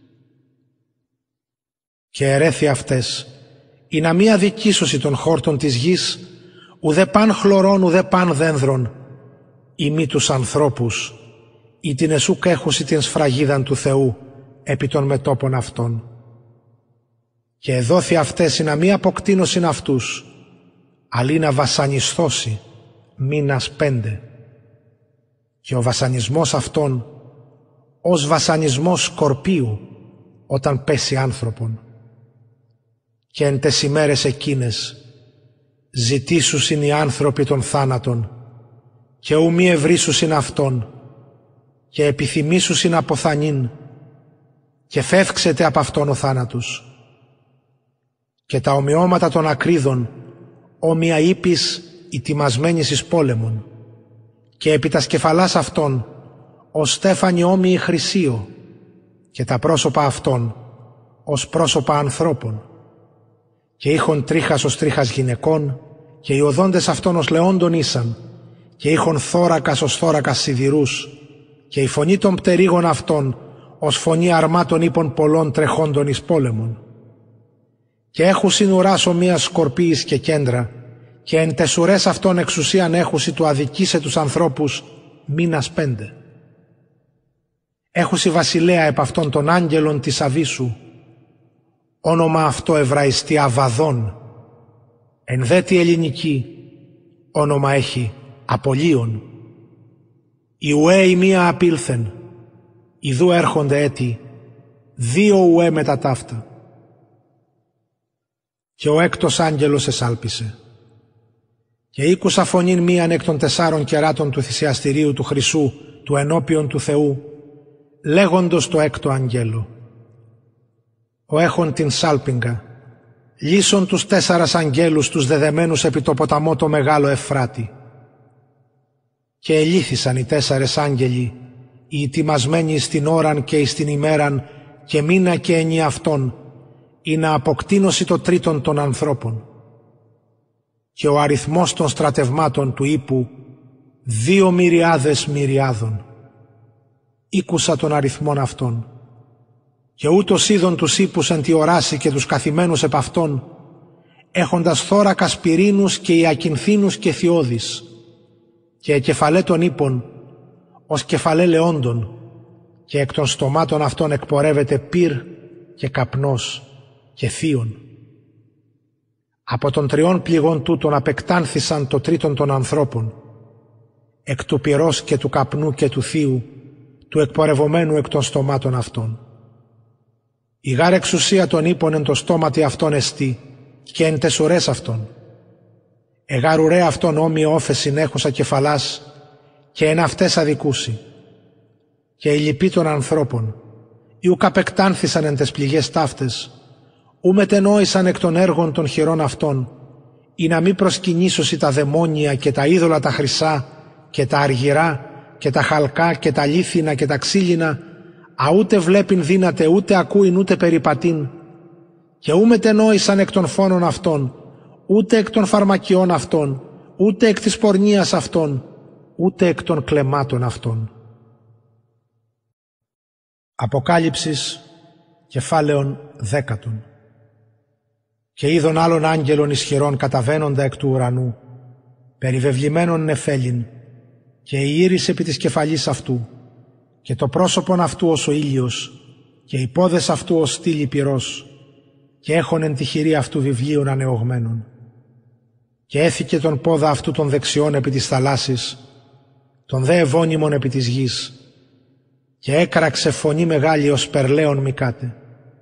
S1: Και ερέθη αυτές ή να μη αδικήσωση των χόρτων της γης, ουδέ παν χλωρών ουδέ παν δένδρων, ή μη τους ανθρώπους, ή την εσούκ έχουσι την σφραγίδαν του Θεού επί των μετόπων αυτών. Και εδόθη αυτές ή να μη αποκτήνωσιν αυτούς, αλλή να βασανισθώσει μήνας 5. Και ο βασανισμός αυτών ως βασανισμός σκορπίου όταν πέσει άνθρωπον. Και εν τες ημέρες εκείνες ζητήσουσιν οι άνθρωποι των θάνατων, και ου μη ευρύσουσιν αυτόν, και επιθυμήσουσιν αποθανήν, και φεύξεται από αυτόν ο θάνατος. Και τα ομοιώματα των ακρίδων όμοια ύπης ετοιμασμένης εις πόλεμον, και επί τας κεφαλάς αυτών ως στέφανοι όμοιοι χρυσίο, και τα πρόσωπα αυτών ως πρόσωπα ανθρώπων, και είχον τρίχας ως τρίχας γυναικών, και οι οδόντες αυτών ως λεόντων ήσαν, και είχον θώρακας ως θώρακας σιδηρούς, και η φωνή των πτερίγων αυτών ως φωνή αρμάτων ύπων πολλών τρεχόντων εις πόλεμον. Και έχουσιν ουράς ομοίας σκορπίης και κέντρα, και εν τες ουρές αυτών εξουσίαν έχουσι του αδικήσε τους ανθρώπους μήνας 5. Έχουσι βασιλέα επ' αυτών των άγγελων της αβύσσου, όνομα αυτό εβραϊστή Αβαδών, εν δε τη ελληνική όνομα έχει Απολύων. Η ουέ η μία απήλθεν, ιδού έρχονται έτη, 2 ουέ μετά ταύτα. Και ο έκτος άγγελος εσάλπισε. Και ήκουσα φωνήν μίαν εκ των 4 κεράτων του θυσιαστηρίου του χρυσού του ενώπιον του Θεού, λέγοντος το έκτο αγγέλο. Ο έχων την σάλπιγγα, λύσον τους 4 αγγέλους τους δεδεμένους επί το ποταμό το μεγάλο Εφράτη. Και ελύθησαν οι 4 άγγελοι, οι ετοιμασμένοι στην ώραν και εις την ημέραν και μήνα και ενι αυτών, ή να αποκτήνωση το τρίτον των ανθρώπων. Και ο αριθμός των στρατευμάτων του ύπου 2 μυριάδες μυριάδων. Ήκουσα τον αριθμόν αυτών. Και ούτως είδον τους ύπους εν τη οράση και τους καθημένους επ' αυτών, έχοντας θώρακας πυρήνους και ιακυνθήνους και θειώδης, και κεφαλέ των ύπων ως κεφαλέ λεόντων, και εκ των στομάτων αυτών εκπορεύεται πυρ και καπνός και θείον. Από των 3 πληγών τούτων απεκτάνθησαν το τρίτον των ανθρώπων, εκ του πυρός και του καπνού και του θείου, του εκπορευομένου εκ των στομάτων αυτών. Η γάρ εξουσία των ύπων εν το στόματι αυτών εστί, και εν τες ουρές αυτών. Εγάρ ουρέ αυτών όμοιο όφε συνέχουσα κεφαλάς, και εν αυτές αδικούσι. Και οι λοιποί των ανθρώπων, οι ουκ απεκτάνθησαν εν τες πληγές ταύτες, ου μετενόησαν εκ των έργων των χειρών αυτών, ή να μη προσκυνήσωσι τα δαιμόνια και τα είδωλα τα χρυσά και τα αργυρά και τα χαλκά και τα λίθινα και τα ξύλινα, ούτε βλέπειν δύναται, ούτε ακούειν, ούτε περιπατήν, και ού μετενόησαν εκ των φόνων αυτών, ούτε εκ των φαρμακιών αυτών, ούτε εκ της πορνείας αυτών, ούτε εκ των κλεμάτων αυτών. Αποκάλυψης, κεφάλαιον 10. Και είδον άλλων άγγελων ισχυρών καταβαίνοντα εκ του ουρανού, περιβεβλημένων νεφέλιν, και η ήρις επί της κεφαλής αυτού, και το πρόσωπον αυτού ως ο ήλιος, και οι πόδες αυτού ως στήλη πυρός, και έχων εν τη χειρή αυτού βιβλίων ανεωγμένων. Και έθηκε τον πόδα αυτού των δεξιών επί της θαλάσσης, τον δε ευώνυμον επί της γης, και έκραξε φωνή μεγάλη ως περλαίων μικάτε.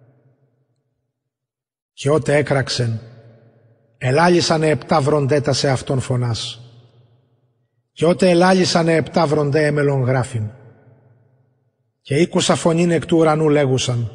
S1: Και ότε έκραξεν, ελάλησανε 7 βροντέτα σε αυτόν φωνάς. Και ότε ελάλησανε 7 βροντέ έμελον γράφην. Και ήκουσα φωνήν εκ του ουρανού λέγουσαν,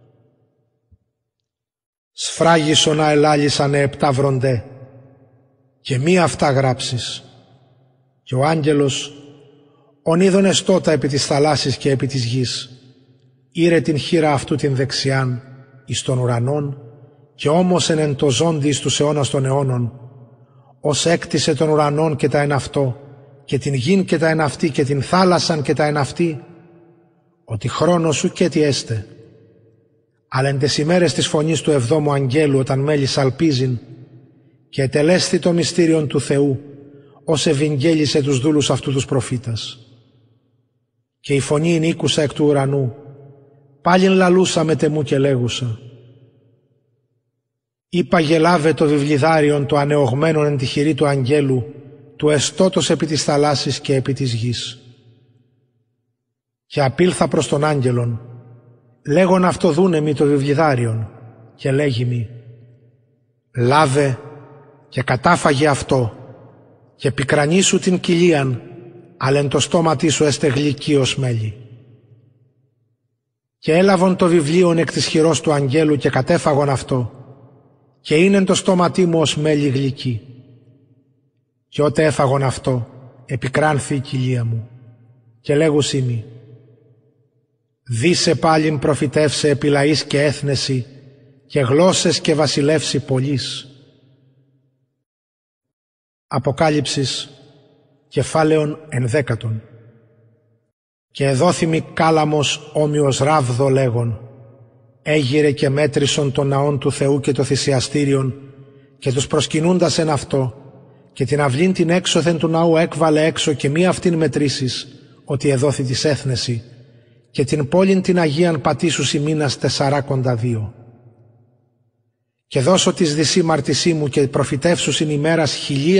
S1: σφράγισον να ελάλησανε 7 βροντέ, και μη αυτά γράψεις. Και ο άγγελος, ον είδον εστώτα επί της θαλάσσης και επί της γης, ήρε την χείρα αυτού την δεξιάν εις των ουρανών, και όμως εν το ζώντι εις τους αιώνας των αιώνων, ως έκτισε των ουρανών και τα εν αυτό, και την γην και τα εν αυτή, και την θάλασσαν και τα εν αυτή, ότι χρόνος σου και τι έστε. Αλλά εν τες ημέρες της φωνής του 7ου αγγέλου, όταν μέλη σαλπίζειν, και ετελέσθη το μυστήριον του Θεού, ως ευηγγέλισε τους δούλους αυτού τους προφήτας. Και η φωνή ήκουσα εκ του ουρανού, πάλιν λαλούσα μετεμού και λέγουσα, είπα γελάβε το βιβλιδάριον το ανεωγμένον εν τη χειρή του αγγέλου, του εστώτος επί της θαλάσσης και επί της γης. Και απήλθα προς τον άγγελον, λέγον αυτό δούνε μη το βιβλιδάριον, και λέγει μη, λάβε και κατάφαγε αυτό, και πικρανίσου την κοιλίαν, αλλά εν το στόματί σου έστε γλυκύ ως μέλι. Και έλαβον το βιβλίον εκ της χειρός του αγγέλου και κατέφαγον αυτό, και είναι εν το στόματί μου ως μέλι γλυκύ. Και ότε έφαγον αυτό, επικράνθη η κοιλία μου, και λέγουσί μη, δίσε πάλιν προφητεύσε επί λαής και έθνεση, και γλώσσες και βασιλεύσει πολλής. Αποκάλυψης, κεφάλαιον 11. Και εδόθημη κάλαμος όμοιος ράβδο λέγον, έγειρε και μέτρησον των ναών του Θεού και το θυσιαστήριον, και τους προσκυνούντας εν αυτό, και την αυλήν την έξωθεν του ναού έκβαλε έξω, και μη αυτήν μετρήσεις, ότι εδόθη της έθνεση, και την πόλην την Αγίαν πατήσουσι μήνας 42. Και δώσω της δυσή μαρτυσή μου και προφητεύσουσιν ημέρας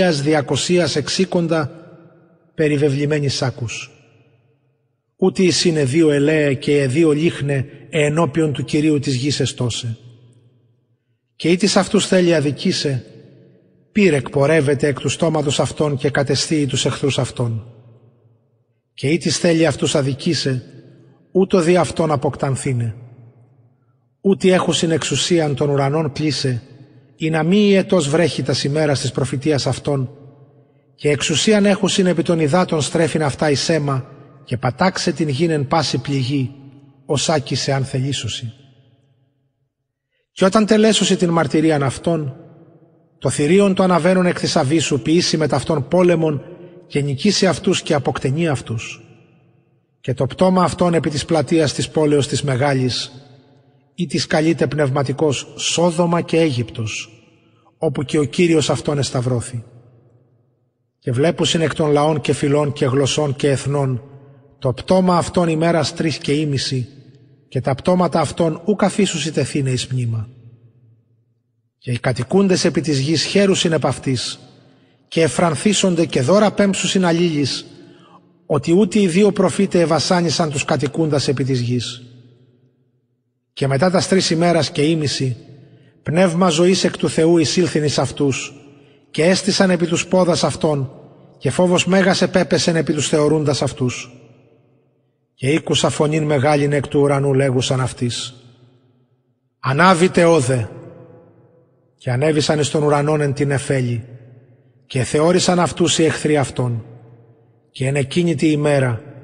S1: 1260 περιβεβλημένης σάκους. Ούτι εις είναι 2 ελαίε και 2 λίχνε ενώπιον του Κυρίου της γης εστώσε. Και ή της αυτούς θέλει αδικήσε, πήρε εκπορεύεται εκ του στόματος αυτών και κατεσθείει τους εχθρούς αυτών. Και ή της θέλει αυτούς αδικήσε, ούτω δι' αυτόν αποκτανθήνε. Ούτι έχουσιν εξουσίαν των ουρανών κλείσε, ή να μη ιετός βρέχει τας ημέρας της προφητείας αυτών, και εξουσίαν έχουσιν επί των υδάτων στρέφειν αυτά εις αίμα, και πατάξε την γην εν πάση πληγή, ως άκησε αν θελήσουσι. Και όταν τελέσουσι την μαρτυρίαν αυτών, το θηρίον το αναβαίνουν εκ της αβύσσου ποιήσει με ταυτόν πόλεμον, και νικήσει αυτούς και αποκτενεί αυτούς. Και το πτώμα αυτών επί της πλατείας της πόλεως της μεγάλης, ή της καλείται πνευματικός Σόδομα και Αίγυπτος, όπου και ο Κύριος αυτόν εσταυρώθη. Και βλέπουσιν εκ των λαών και φυλών και γλωσσών και εθνών το πτώμα αυτών ημέρας 3 και ήμιση, και τα πτώματα αυτών ου καθίσουσι τεθήνε εις μνήμα. Και οι κατοικούντες επί της γης χαίρουσιν επ' αυτής, και εφρανθίσονται και δώρα πέμψουσιν αλλήλεις, ότι ούτε οι 2 προφήτε ευασάνισαν τους κατοικούντας επί της γης. Και μετά τας 3 ημέρας και ήμιση, πνεύμα ζωής εκ του Θεού εισήλθην εις αυτούς, και έστησαν επί τους πόδας αυτών, και φόβος μέγας επέπεσεν επί τους θεωρούντας αυτούς. Και ήκουσα φωνήν μεγάλην εκ του ουρανού λέγουσαν αυτής, ανάβητε όδε. Και ανέβησαν εις των ουρανών εν την εφέλη, και θεώρησαν αυτούς οι εχθροί αυτών. Και εν εκείνη τη ημέρα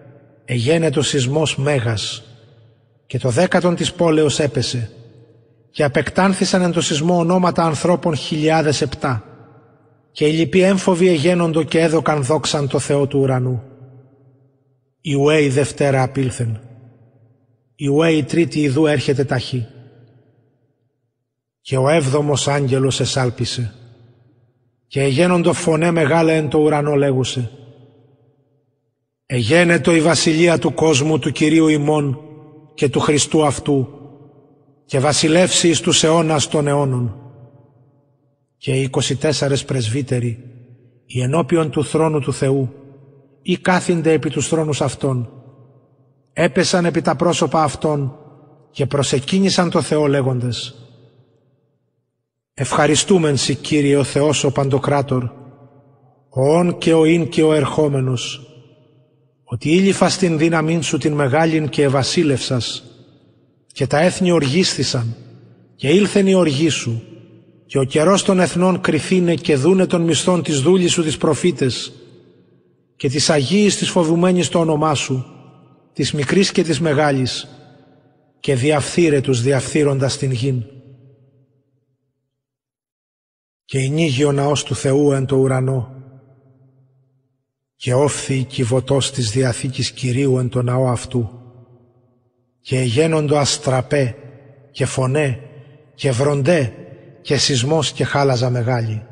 S1: εγένετο σεισμός μέγας, και το 10 της πόλεως έπεσε, και απεκτάνθησαν εν το σεισμό ονόματα ανθρώπων 1007, και οι λοιποί έμφοβοι εγένοντο και έδωκαν δόξαν το Θεό του ουρανού. Η ουέ η Δευτέρα απήλθεν, η ουέ η Τρίτη ιδού έρχεται ταχύ. Και ο 7ος άγγελος εσάλπισε, και εγένοντο φωνέ μεγάλα εν το ουρανό λέγουσε: «Εγένετο η βασιλεία του κόσμου του Κυρίου ημών και του Χριστού αυτού, και βασιλεύσει εις τους αιώνας των αιώνων». Και οι 24 πρεσβύτεροι, οι ενώπιον του θρόνου του Θεού, ή κάθυνται επί τους θρόνους αυτών, έπεσαν επί τα πρόσωπα αυτών και προσεκύνησαν το Θεό λέγοντες: «Ευχαριστούμεν Συ, Κύριε ο Θεός ο Παντοκράτορ, ο όν και ο ίν και ο ερχόμενος, ότι ήλυφας την δύναμήν Σου την μεγάλην και ευασίλευσας, και τα έθνη οργίσθησαν, και ήλθεν η οργή Σου, και ο καιρός των εθνών κριθήνε και δούνε των μισθών της δούλης Σου τις προφήτες, και της Αγίης της φοβουμένης το όνομά Σου, της μικρής και της μεγάλης, και διαφθείρε τους διαφθείροντας την γην. Και εινήγει ο ναός του Θεού εν το ουρανό, και όφθη η κυβωτός της Διαθήκης Κυρίου εν το ναό αυτού, και εγένοντο αστραπέ και φωνέ και βροντέ και σεισμός και χάλαζα μεγάλη.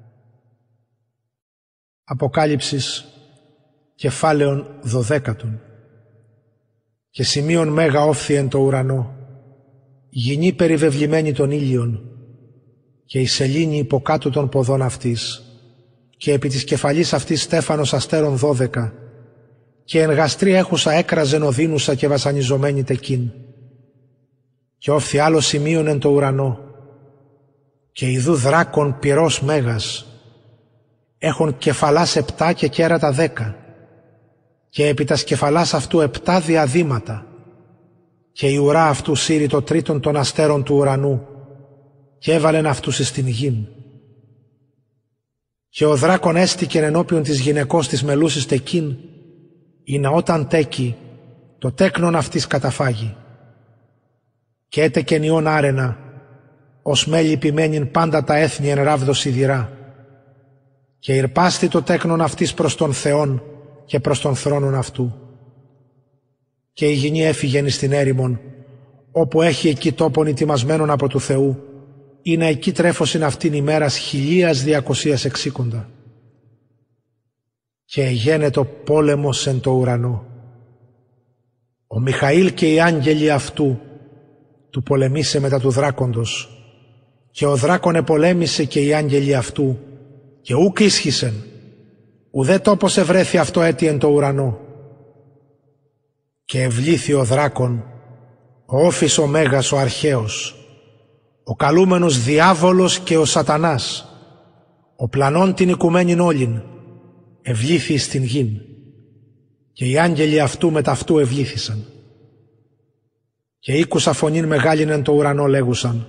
S1: Αποκάλυψης κεφάλαιον 12. Και σημείων μέγα όφθη εν το ουρανό, γυνή περιβεβλημένη των ήλιων, και η σελήνη υποκάτω των ποδών αυτής, και επί της κεφαλής αυτής στέφανος αστέρων 12, και εν γαστρή έχουσα έκραζεν οδύνουσα και βασανιζομένη τεκίν. Και όφθη άλλο σημείων εν το ουρανό, και ιδού δράκων πυρός μέγας, έχων κεφαλάς 7 και κέρατα 10, και επί τας κεφαλάς αυτού 7 διαδήματα, και η ουρά αυτού σύρει το τρίτον των αστέρων του ουρανού, και έβαλεν αυτούς εις την γην. Και ο δράκων έστηκεν ενώπιον της γυναικός της μελούσης τεκίν, ή να όταν τέκει, το τέκνον αυτής καταφάγει. Και έτεκεν ιόν άρενα, ως μέλη ποιμένην πάντα τα έθνη εν ράβδο σιδηρά. Και ηρπάστη το τέκνον αυτής προς τον Θεόν και προς τον θρόνον αυτού. Και η γυνή έφυγεν εις την έρημον, όπου έχει εκεί τόπον ετοιμασμένον από του Θεού, ή να εκεί τρέφωσιν αυτήν ημέρας 1260. Και εγένετο πόλεμος εν το ουρανό. Ο Μιχαήλ και οι άγγελοι αυτού του πολεμήσε μετά του δράκοντος, και ο δράκον επολέμησε και οι άγγελοι αυτού, και ούκ ίσχυσεν, ουδέ τόπος ευρέθη αυτό έτη εν το ουρανό. Και ευλήθη ο δράκον, ο όφης ο μέγας ο αρχαίος, ο καλούμενος διάβολος και ο σατανάς, ο πλανών την οικουμένην όλην, ευλήθη στην γην, και οι άγγελοι αυτού μετ' αυτού ευλήθησαν. Και ήκουσα φωνήν μεγάλην εν το ουρανό λέγουσαν: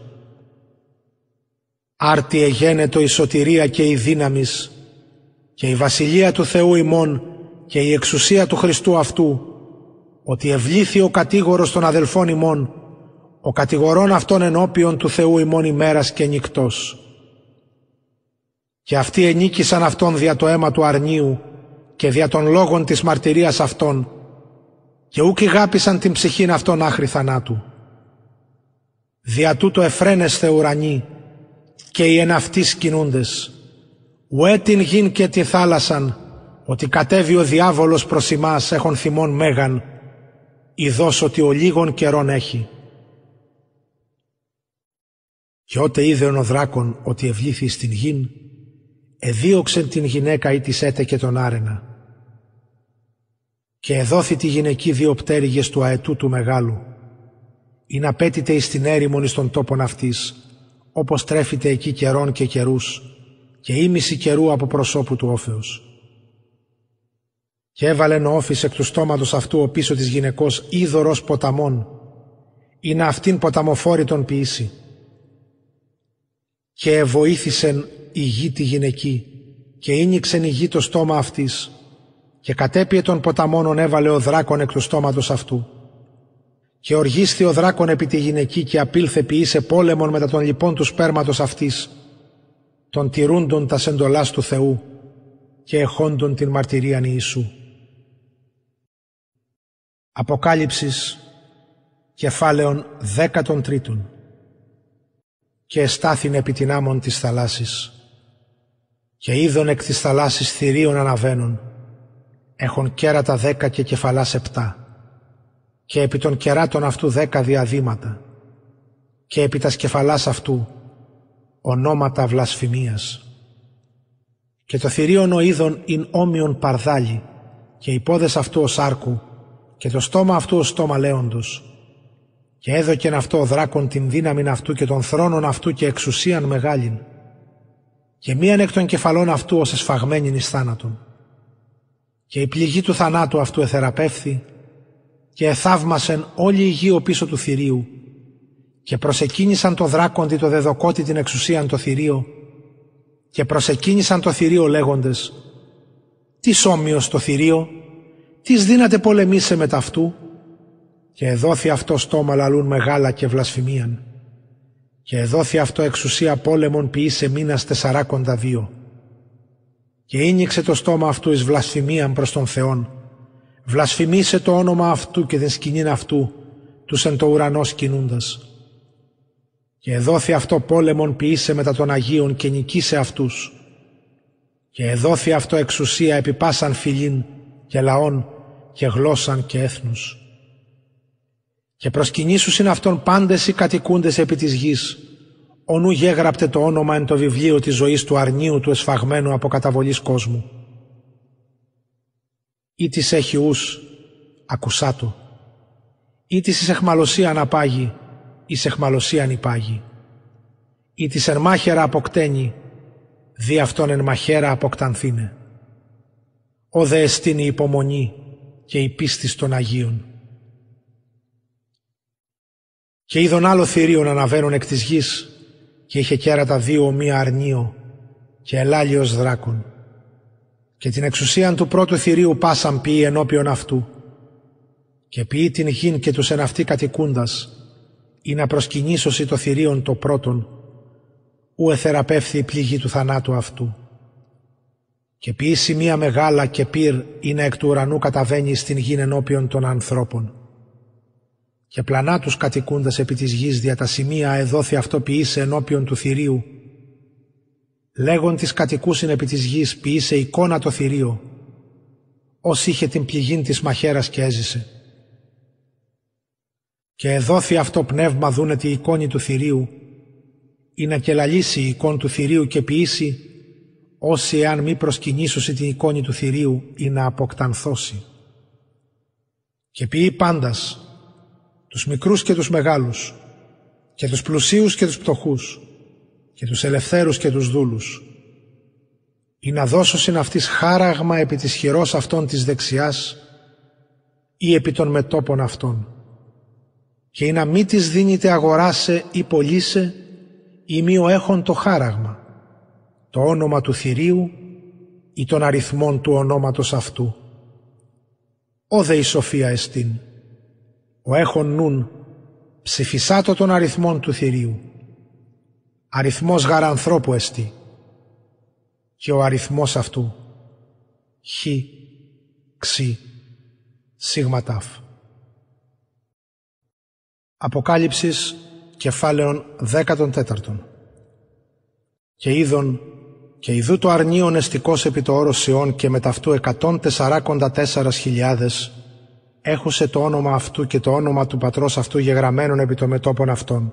S1: «Άρτι εγένετο η σωτηρία και η δύναμις, και η βασιλεία του Θεού ημών και η εξουσία του Χριστού αυτού, ότι ευλήθη ο κατήγορος των αδελφών ημών, ο κατηγορών αυτών ενώπιον του Θεού ημών ημέρας και νυκτός. Και αυτοί ενίκησαν αυτόν δια το αίμα του αρνίου και δια των λόγων της μαρτυρίας αυτών, και ούκ ηγάπησαν την ψυχήν αυτών άχρη θανάτου. Δια τούτο εφραίνεσθε ουρανοί και οι εν αυτοίς κινούντες, ουέ την γην και τη θάλασσαν, ότι κατέβει ο διάβολος προς ημάς έχων θυμών μέγαν, ειδός ότι ο λίγων καιρών έχει. Και ότε είδεον ο δράκον ότι ευλήθη στην γην, εδίωξεν την γυναίκα ή της έτεκε τον άρενα. Και εδόθη τη γυναική 2 πτέρυγες του αετού του μεγάλου, ή να πέτειται εις την έρημον εις των τόπων αυτής, όπως τρέφεται εκεί καιρών και καιρούς, και ήμιση καιρού από προσώπου του όφεως. Και έβαλεν ο όφης εκ του στόματος αυτού ο πίσω της γυναικός είδωρος ποταμών, ή να αυτήν ποταμοφόρητον ποιήσει. Και εβοήθησεν η γη τη γυναική, και ίνιξεν η γη το στόμα αυτής, και κατέπιε των ποταμόνων έβαλε ο δράκον εκ του στόματος αυτού. Και οργίσθη ο δράκον επί τη γυναική και απήλθε ποιήσε πόλεμον μετά των λοιπών του σπέρματος αυτής, των τηρούντων τας εντολάς του Θεού και εχόντων την μαρτυρίαν Ιησού. Αποκάλυψης κεφάλαιον 13. Και εστάθην επί την άμμον της θαλάσσης, και είδον εκ της θαλάσσης θηρίων αναβαίνων, έχων κέρατα 10 και κεφαλάς 7, και επί των κεράτων αυτού 10 διαδήματα, και επί τας κεφαλάς αυτού ονόματα βλασφημίας. Και το θηρίον ο είδων ειν όμοιον παρδάλι, και οι πόδες αυτού ως άρκου, και το στόμα αυτού ως στόμα λέοντος. Και έδωκεν αυτό ο δράκον την δύναμην αυτού και των θρόνων αυτού και εξουσίαν μεγάλην. Και μίαν εκ των κεφαλών αυτού ως εσφαγμένην εις θάνατον. Και η πληγή του θανάτου αυτού εθεραπεύθη, και εθαύμασεν όλη η γη πίσω του θηρίου, και προσεκίνησαν το δράκοντι το δεδοκότη την εξουσίαν το θηρίο, και προσεκίνησαν το θηρίο λέγοντες, «Τι όμοιος το θηρίο, τις δύναται πολεμήσε μετ' αυτού», και εδόθη αυτό στόμα λαλούν μεγάλα και βλασφημίαν, και εδόθη αυτό εξουσία πόλεμον ποιήσε μήνας 42. Και ήνιξε το στόμα αυτού εις βλασφημίαν προς τον Θεόν, βλασφημίσε το όνομα αυτού και την σκηνήν αυτού, τους εν το ουρανό σκηνούντας. Και εδόθη αυτό πόλεμον ποιήσε μετά των Αγίων και νικήσε αυτούς. Και εδόθη αυτό εξουσία επί πάσαν φυλήν και λαών και γλώσσαν και έθνους. Και προσκυνήσουσιν αυτόν πάντες οι κατοικούντες επί της γης, ονού γέγραπτε το όνομα εν το βιβλίο της ζωής του αρνίου του εσφαγμένου από καταβολής κόσμου. Ή της έχει ους, ακουσάτο, ή της εις εχμαλωσίαν απάγει, εις εχμαλωσίαν υπάγει, ή της εν μάχαιρα αποκτένει, δι' αυτόν εν μαχαίρα αποκτανθήνε. Ο δε εστίν η υπομονή και η πίστης των Αγίων. Και είδον άλλο θηρίον αναβαίνουν εκ της γης, και είχε κέρατα 2 ομοία αρνείο, και ελάλιος δράκων. Και την εξουσίαν του πρώτου θηρίου πάσαν ποιεί ενώπιον αυτού, και ποιεί την γην και τους εν αυτή κατοικούντας, ή να προσκυνήσωσι το θηρίον το πρώτον, ου εθεραπεύθη η πληγή του θανάτου αυτού. Και ποιεί σημεία μεγάλα και πυρ είναι εκ του ουρανού καταβαίνει στην γην ενώπιον των ανθρώπων. Και πλανά τους κατοικούντας επί της γης δια τα σημεία εδόθη αυτό ποιήσε ενώπιον του θηρίου. Λέγον της κατοικούσιν επί της γης ποιήσε εικόνα το θηρίο, ως είχε την πληγήν της μαχαίρας και έζησε. Και εδόθη αυτό πνεύμα δούνε τη εικόνη του θηρίου, ή να κελαλήσει η εικόν του θηρίου και ποιήσει, όσοι εάν μη προσκυνήσωσι την εικόνη του θηρίου ή να αποκτανθώσει. Και ποιεί πάντας, τους μικρούς και τους μεγάλους, και τους πλουσίους και τους πτωχούς, και τους ελευθέρους και τους δούλους, ή να δώσωσιν αυτής χάραγμα επί της χειρός αυτών της δεξιάς ή επί των μετώπων αυτών, και ή να μη της δίνεται αγοράσε ή πωλήσε ή μη ο έχων το χάραγμα, το όνομα του θηρίου ή των αριθμών του ονόματος αυτού. Ω δε η σοφία εστίν, ο έχων νουν ψηφισάτο των αριθμών του θηρίου. Αριθμός γαρ ανθρώπου εστί, και ο αριθμός αυτού χ, ξ, σίγμα τάφ. Αποκάλυψης κεφάλαιον 14. Και είδον και ιδού το αρνίον εστικός επί το όρος Σιών και με ταυτού 144.000 έχουσε το όνομα αυτού και το όνομα του πατρός αυτού γεγραμμένον επί το μετώπων αυτών.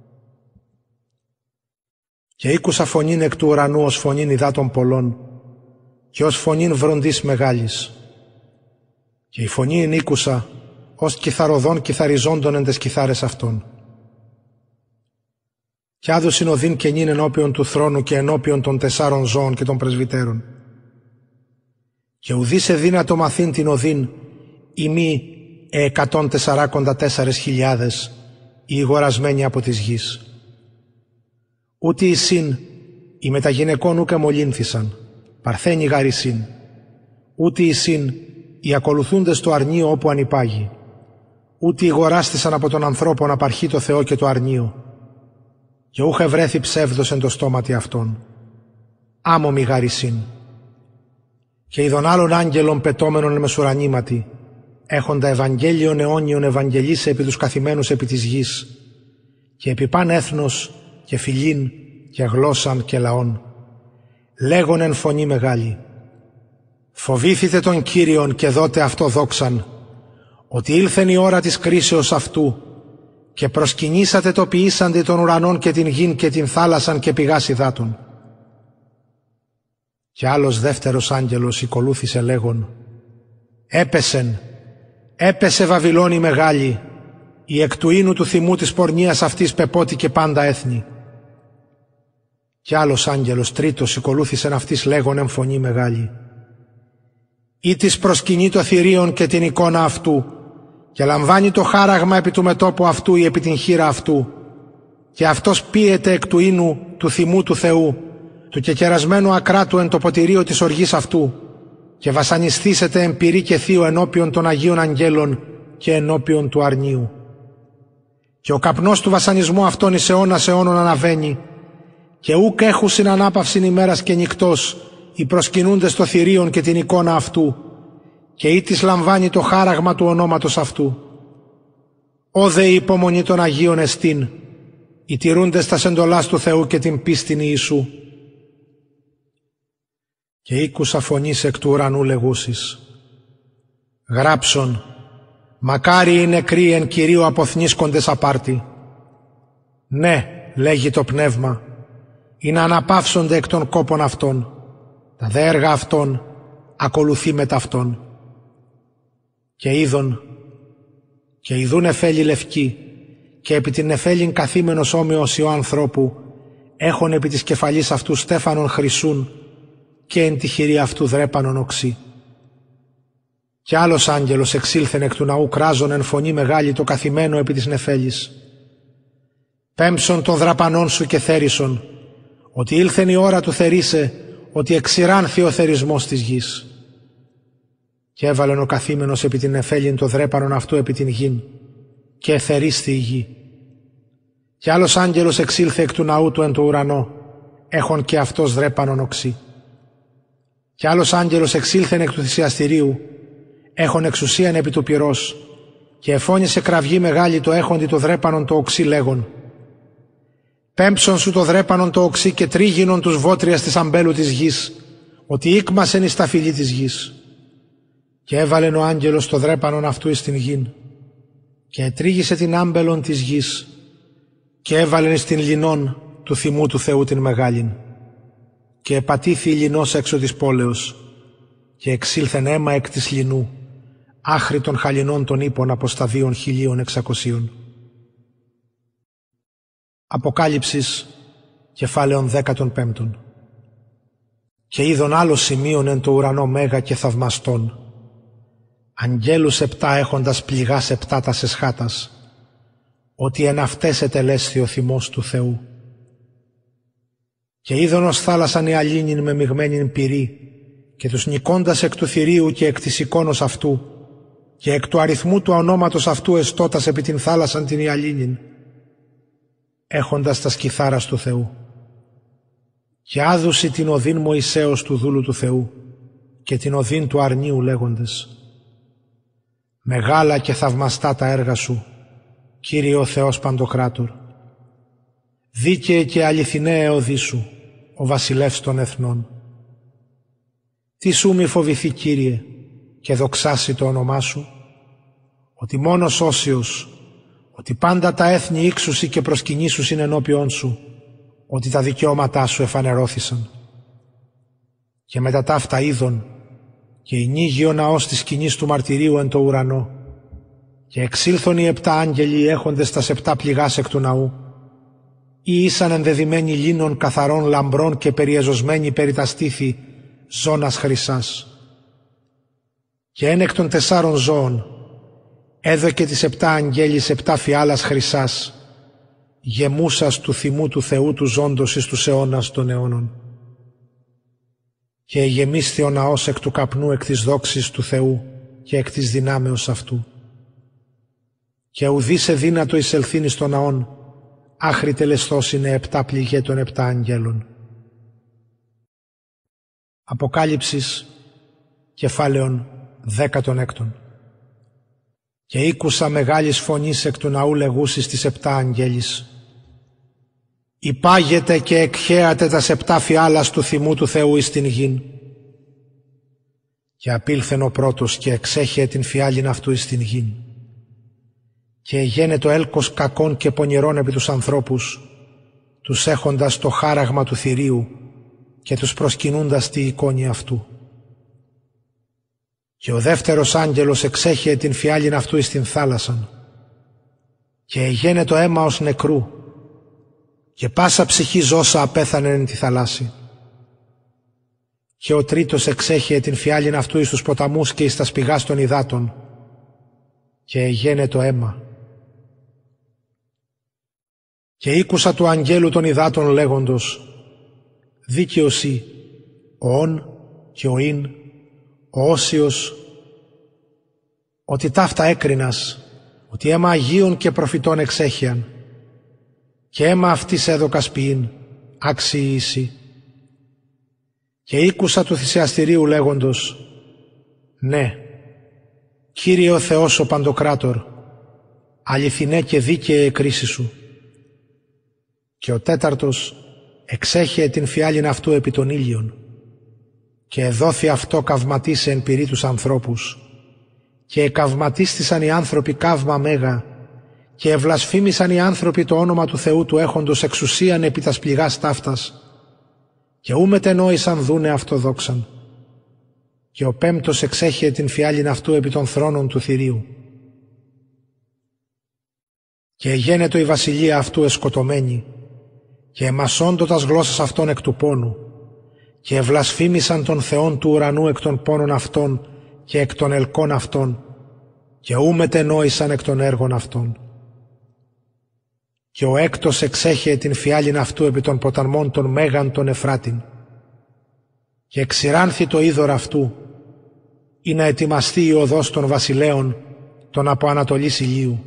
S1: Και ήκουσα φωνήν εκ του ουρανού ως φωνήν υδάτων πολλών και ως φωνήν βροντής μεγάλης. Και η φωνή ήκουσα ως κιθαροδών κιθαριζόντων εν τες κιθάρες αυτών. Κι άδουσιν οδύν και νυν ενώπιον του θρόνου και ενώπιον των 4 ζώων και των πρεσβυτέρων. Και ουδείς εδύνατο μαθήν την οδύν ή μη 144.000 οι ηγορασμένοι από της γης. Ούτε οι συν οι μεταγυναικών ούκ εμολύνθησαν, παρθένοι γαρισίν, ούτε εισήν οι ακολουθούντες το αρνείο όπου ανυπάγει, ούτε οι γοράστησαν από τον ανθρώπο να παρχεί το Θεό και το αρνείο, και ούχε βρέθη ψεύδος εν το στόματι αυτών. Άμμο γαρισίν. Και ειδον άλλων άγγελων πετώμενων εν μεσουρανήματι, έχοντα Ευαγγέλιον αιώνιον ευαγγελίσε επί τους καθημένους επί της γης, και επί παν έθνος και φυλήν και γλώσσαν και λαών, λέγον εν φωνή μεγάλη, φοβήθητε τον Κύριον και δότε αυτό δόξαν, ότι ήλθεν η ώρα της κρίσεως αυτού, και προσκυνήσατε το ποιήσαντε των ουρανών και την γην και την θάλασσαν και πηγάς υδάτων. Και άλλος δεύτερος άγγελος οικολούθησε λέγον, έπεσε Βαβυλώνη μεγάλη, η εκ του ίνου του θυμού της πορνείας αυτής πεπότη και πάντα έθνη. Και άλλος άγγελος τρίτος οικολούθησεν αυτής λέγον εν φωνή μεγάλη, ή της προσκυνεί το θηρίον και την εικόνα αυτού, και λαμβάνει το χάραγμα επί του μετώπου αυτού ή επί την χείρα αυτού, και αυτός πίεται εκ του ίνου του θυμού του Θεού, του κεκερασμένου ακράτου εν το ποτηρίο της οργής αυτού, και βασανιστήσετε εν πυρί και θείο ενώπιον των Αγίων Αγγέλων και ενώπιον του αρνίου. Και ο καπνός του βασανισμού αυτών εις αιώνας αιώνων αναβαίνει, και ούκ έχουσιν ανάπαυσιν ημέρας και νυκτός οι προσκυνούντες το θηρίον και την εικόνα αυτού, και ή της λαμβάνει το χάραγμα του ονόματος αυτού. Ω δε η υπομονή των Αγίων εστίν, οι τηρούντες τας εντολάς του Θεού και την πίστην Ιησού. Και ήκουσα φωνής εκ του ουρανού λεγούσης, γράψον, μακάρι οι νεκροί εν Κυρίω αποθνίσκοντες απάρτη. Ναι, λέγει το πνεύμα, ή να αναπαύσονται εκ των κόπων αυτών, τα δε έργα αυτών ακολουθεί μετ' αυτών. Και ειδούν νεφέλη λευκή, και επί την νεφέλην καθήμενος όμοιος Υιό ανθρώπου, έχων επί της κεφαλής αυτού στέφανον χρυσούν, και εν τη χειρή αυτού δρέπανον οξύ. Και άλλος άγγελος εξήλθεν εκ του ναού κράζον εν φωνή μεγάλη το καθημένο επί της νεφέλης. Πέμψον των δραπανών σου και θέρισον, ότι ήλθεν η ώρα του θερίσε, ότι εξηράνθη ο θερισμός της γης. Και έβαλεν ο καθήμενος επί την νεφέλην το δρέπανον αυτού επί την γην, και εθερίσθη η γη. Και άλλος άγγελος εξήλθε εκ του ναού του εν το ουρανό, έχων και αυτός δρέπανον οξύ. Και άλλος άγγελος εξήλθεν εκ του θυσιαστηρίου, έχων εξουσίαν επί του πυρός, και εφώνησε κραυγή μεγάλη το έχοντι το δρέπανον το οξύ λέγον, πέμψον σου το δρέπανον το οξύ και τρίγινον τους βότριας της αμπέλου της γης, ότι ήκμασεν εις τα φυλή της γης. Και έβαλεν ο άγγελος το δρέπανον αυτού εις την γην, και ετρίγησε την άμπελον της γης, και έβαλεν εις την λινόν του θυμού του Θεού την μεγάλην. Και επατήθη η λινός έξω της πόλεως, και εξήλθεν αίμα εκ της λινού, άχρη των χαλινών των ύπων από σταδίων 1600. Αποκάλυψης, κεφάλαιον 15. Και είδον άλλο σημείον εν το ουρανό μέγα και θαυμαστόν, αγγέλους 7 έχοντας πληγάς 7 τας εσχάτας, ότι εν αυτές ετελέσθη ο θυμός του Θεού. Και είδον ως θάλασσαν η αλήνην με μειγμένην πυρή, και τους νικώντας εκ του θηρίου και εκ της εικόνος αυτού, και εκ του αριθμού του ονόματος αυτού εστώτας επί την θάλασσαν την ιαλήνην, έχοντας τα κιθάρας του Θεού. Και άδουση την οδύν Μωυσέως του δούλου του Θεού, και την οδύν του αρνίου λέγοντες, μεγάλα και θαυμαστά τα έργα σου, Κύριε ο Θεός Παντοκράτορ. Δίκαιε και αληθινέ οδύ σου, ο βασιλεύς των εθνών. Τι σου μη φοβηθεί, Κύριε, και δοξάσει το όνομά σου, ότι μόνος όσιος, ότι πάντα τα έθνη ήξουσι και προσκυνήσουσιν ενώπιόν σου, ότι τα δικαιώματά σου εφανερώθησαν. Και μετά ταύτα είδον, και εινήγει ο ναός της σκηνής του μαρτυρίου εν το ουρανό, και εξήλθον οι 7 άγγελοι έχοντες τας 7 πληγάς εκ του ναού, ή ήσαν ενδεδειμένοι λίνων καθαρών λαμπρών και περιεζωσμένοι περί τα στήθη ζώνας χρυσάς. Και εν εκ των 4 ζώων έδωκε τις 7 αγγέλης 7 φιάλας χρυσάς, γεμούσας του θυμού του Θεού του ζώντος εις τους αιώνας των αιώνων. και εγεμίσθη ο ναός εκ του καπνού, εκ της δόξης του Θεού και εκ της δυνάμεως αυτού. Και ουδείς εδύνατο εισελθήν εις των ναών, άχρη τελεσθώς είναι 7 πληγέ των 7 αγγέλων. Αποκάλυψης, κεφάλαιον 16. Και ήκουσα μεγάλης φωνής εκ του ναού λεγούσης τις 7 αγγέλης: «Υπάγετε και εκχέατε τας 7 φιάλας του θυμού του Θεού εις την γην». Και απήλθεν ο πρώτος και εξέχεε την φιάλην αυτού εις την γην. Και εγένε το έλκος κακών και πονηρών επί τους ανθρώπους, τους έχοντας το χάραγμα του θηρίου και τους προσκυνούντας τη εικόνη αυτού. Και ο δεύτερος άγγελος εξέχεε την φιάλην αυτού εις την θάλασσαν, και εγένε το αίμα ως νεκρού, και πάσα ψυχή ζώσα απέθανεν εν τη θαλάσση. Και ο τρίτος εξέχεε την φιάλην αυτού εις τους ποταμούς και εις τα σπηγάς των υδάτων, και εγένε το αίμα. Και ήκουσα του αγγέλου των υδάτων λέγοντος: «Δίκαιος ή, ο ον και ο ειν, ο όσιος, ότι ταύτα έκρινας, ότι αίμα Αγίων και προφητών εξέχειαν, και αίμα αυτής έδωκας ποιήν, άξιοι εσύ». Και ήκουσα του θυσιαστηρίου λέγοντος: «Ναι, Κύριε ο Θεός ο Παντοκράτορ, αληθινέ και δίκαιε εκκρίσεις σου». Και ο τέταρτος εξέχεε την φιάλην αυτού επί των ήλιων, και εδόθη αυτό καυματίσε εν πυρί τους ανθρώπους, και εκαυματίστησαν οι άνθρωποι καύμα μέγα, και ευλασφήμισαν οι άνθρωποι το όνομα του Θεού του έχοντος εξουσίαν επί τας πληγάς ταύτας, και ου μετενόησαν δούνε αυτό δόξαν. Και ο πέμπτος εξέχεε την φιάλην αυτού επί των θρόνων του θηρίου. Και εγένετο η βασιλεία αυτού εσκοτωμένη, και εμασόντο τας γλώσσας αυτών εκ του πόνου, και ευλασφήμισαν των θεών του ουρανού εκ των πόνων αυτών και εκ των ελκών αυτών, και ου μετενόησαν εκ των έργων αυτών. Και ο έκτος εξέχεε την φιάλην αυτού επί των ποταμών των Μέγαν των Εφράτην, και εξηράνθη το είδωρ αυτού, ή να ετοιμαστεί η οδός των βασιλέων των από ανατολής ηλίου.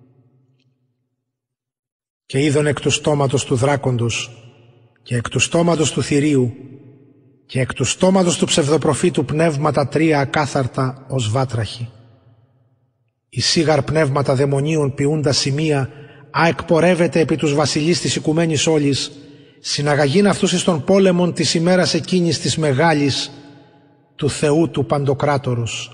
S1: Και είδον εκ του στόματος του δράκοντος και εκ του στόματος του θηρίου και εκ του στόματος του ψευδοπροφήτου πνεύματα 3 ακάθαρτα ως βάτραχοι. Οι σίγαρ πνεύματα δαιμονίων ποιούντα σημεία εκπορεύεται επί τους βασιλείς της οικουμένης όλης, συναγαγήν αυτούς εις των πόλεμων της ημέρας εκείνης της μεγάλης του Θεού του Παντοκράτορος.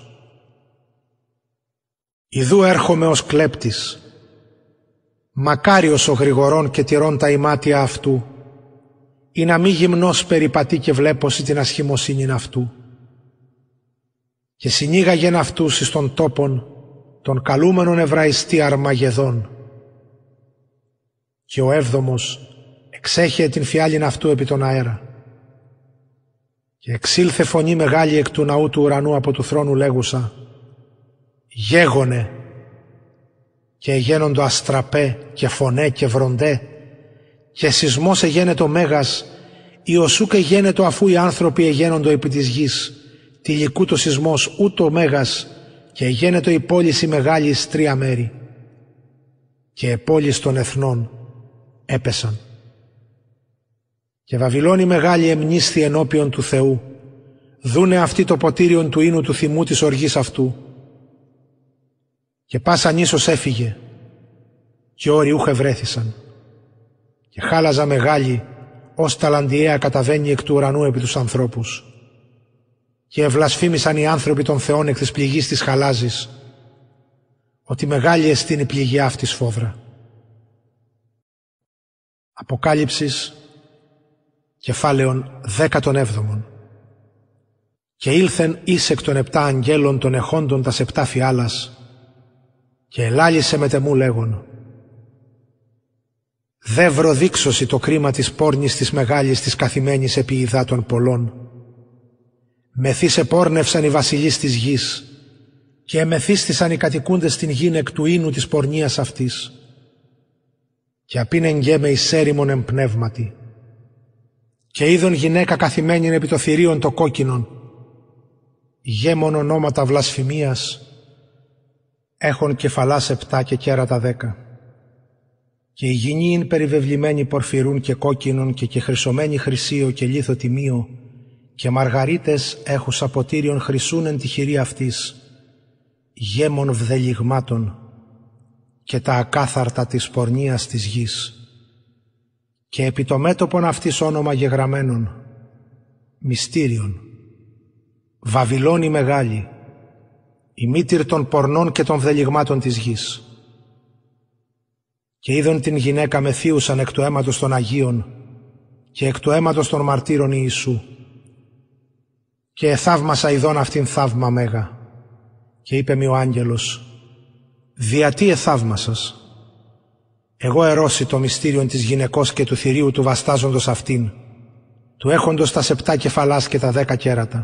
S1: Ιδού έρχομαι ως κλέπτης. Μακάριος ο γρηγορών και τηρών τα ημάτια αυτού, ή να μη γυμνός περιπατεί και βλέπωση την ασχημοσύνην αυτού. Και συνήγαγεν αυτούς εις των τόπων των καλούμενων Εβραϊστή Αρμαγεδών. Και ο έβδομος εξέχεε την φιάλην αυτού επί τον αέρα. Και εξήλθε φωνή μεγάλη εκ του ναού του ουρανού από του θρόνου λέγουσα: «Γέγονε». Και εγένοντο αστραπέ και φωνέ και βροντέ, και σεισμός εγένετο μέγας, ιωσούκ εγένετο αφού οι άνθρωποι εγένοντο επί της γης, τυλικού το σεισμός ούτω μέγας, και εγένετο η πόληση μεγάλη εις 3 μέρη. Και οι πόλεις των εθνών έπεσαν. Και Βαβυλώνη μεγάλη εμνίσθη ενώπιον του Θεού, δούνε αυτοί το ποτήριον του ίνου του θυμού της οργής αυτού. Και πάσα νήσος έφυγε, και όροι ούχε βρέθησαν. Και χάλαζα μεγάλη, ως ταλαντιαία καταβαίνει εκ του ουρανού επί τους ανθρώπους. Και ευλασφήμισαν οι άνθρωποι των θεών εκ της πληγής της χαλάζης, ότι μεγάλη εστίν η πληγή αυτής φόδρα. Αποκάλυψης, κεφάλαιον 17. Και ήλθεν εις εκ των 7 αγγέλων των εχόντων τας 7 φιάλας, και ελάλησε μετεμού λέγον: «Δε βροδείξωση το κρίμα της πόρνης της μεγάλης της καθημένης επί υδάτων πολλών. Μεθύς επόρνευσαν οι βασιλείς της γης, και εμεθύστησαν οι κατοικούντες στην γην εκ του ίνου της πορνείας αυτής. Και απίνεν γέμε εις έρημον εμπνεύματι. και είδον γυναίκα καθημένην επί το θηρίον το κόκκινον, γέμον ονόματα βλασφημίας, έχων κεφαλάς 7 και κέρατα 10. Και η γυνή ειν περιβεβλημένη πορφυρούν και κόκκινον και χρυσωμένη χρυσίο και λίθο τιμίο, και μαργαρίτες έχουσα ποτήριον χρυσούν εν τη χειρή αυτής, γέμων βδελιγμάτων, και τα ακάθαρτα της πορνείας της γης. Και επί το μέτωπον αυτής όνομα γεγραμμένων, μυστήριον, Βαβυλώνη μεγάλη, η μήτηρ των πορνών και των βδελιγμάτων της γης. Και είδον την γυναίκα μεθύουσαν εκ του αίματος των Αγίων και εκ του αίματος των μαρτύρων Ιησού. Και εθαύμασα ειδών αυτήν θαύμα μέγα. Και είπε μοι ο άγγελος, διατί εθαύμασας? Εγώ ερώσει το μυστήριον της γυναικός και του θηρίου του βαστάζοντος αυτήν, του έχοντος τα 7 κεφαλάς και τα 10 κέρατα.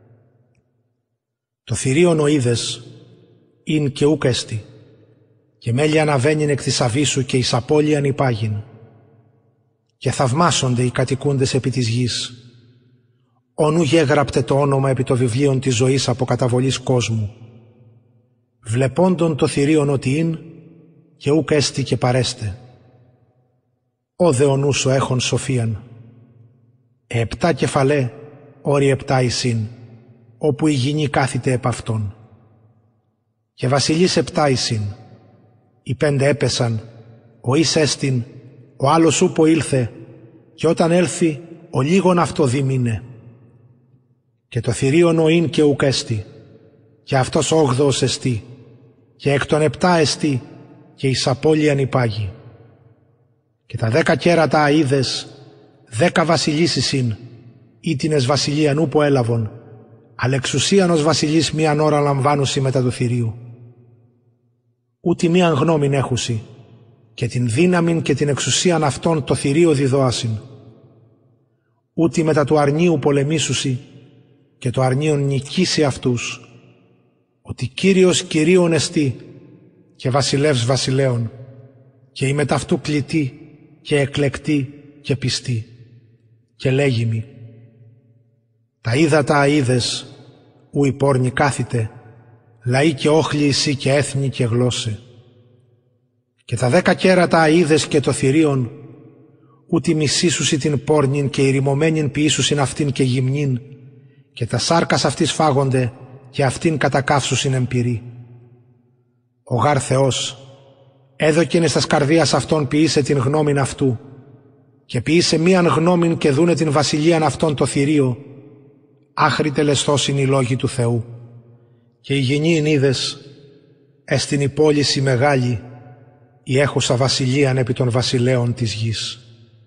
S1: Το θηρίον ο είδες, ειν και ούκ έστι, και μέλη αναβαίνειν εκ της αβύσσου και εις απώλειαν υπάγειν. Και θαυμάσονται οι κατοικούντες επί της γης, όνου γέγραπτε το όνομα επί το βιβλίον της ζωής από καταβολής κόσμου. Βλεπόντων το θηρίον ότι ειν, και ούκ έστι και παρέστε. Ω δε ο νους ο έχων σοφίαν. 7 κεφαλέ, όροι 7 εισήν, όπου η γυνή κάθεται επ' αυτόν. Και βασιλείς 7 εισήν. Οι 5 έπεσαν, ο εις έστιν, ο άλλος ούπο ήλθε, και όταν έλθει, ο λίγον αυτό δίμηνε. Και το θηρίον ο ειν και ουκ έστι, και αυτός 8ος εστί, και εκ των 7 εστί, και εις απώλειαν υπάγει. Και τα 10 κέρατα αΐδες, 10 βασιλείς εισήν, ήτινες βασιλείαν ούπο έλαβον, αλλά εξουσίαν ως βασιλείς μίαν ώρα λαμβάνουσι μετά του θηρίου. Ούτι μίαν γνώμην έχουσι, και την δύναμην και την εξουσίαν αυτών το θηρίο διδώασιν. Ούτι μετά του αρνίου πολεμήσουσι, και το αρνίον νικήσει αυτούς, ότι Κύριος Κυρίων εστί, και βασιλεύς βασιλέων, και η μεταυτού κλητή, και εκλεκτή, και πιστή. Και λέγει μοι, τα ύδατα αΐδες, ου η πόρνη κάθητε, λαοί και όχλοι εσύ και έθνη και γλώσσε. Και τα 10 κέρατα αΐδες και το θηρίον, ούτι μισήσουσι την πόρνην και ηρημωμένην ποιήσουσιν αυτήν και γυμνήν, και τα σάρκας αυτής φάγονται, και αυτήν κατακαύσουσιν εμπειρή. Ο γάρ Θεός έδωκεν εις τας καρδίας αυτών ποιήσε την γνώμην αυτού, και ποιήσε μίαν γνώμην και δούνε την βασιλείαν αυτών το θηρίο, άχρη τελεσθώσιν οι λόγοι του Θεού. Και η γυνήν είδες, εστιν η πόλης η μεγάλη, η έχουσα βασιλείαν επί των βασιλέων της γης.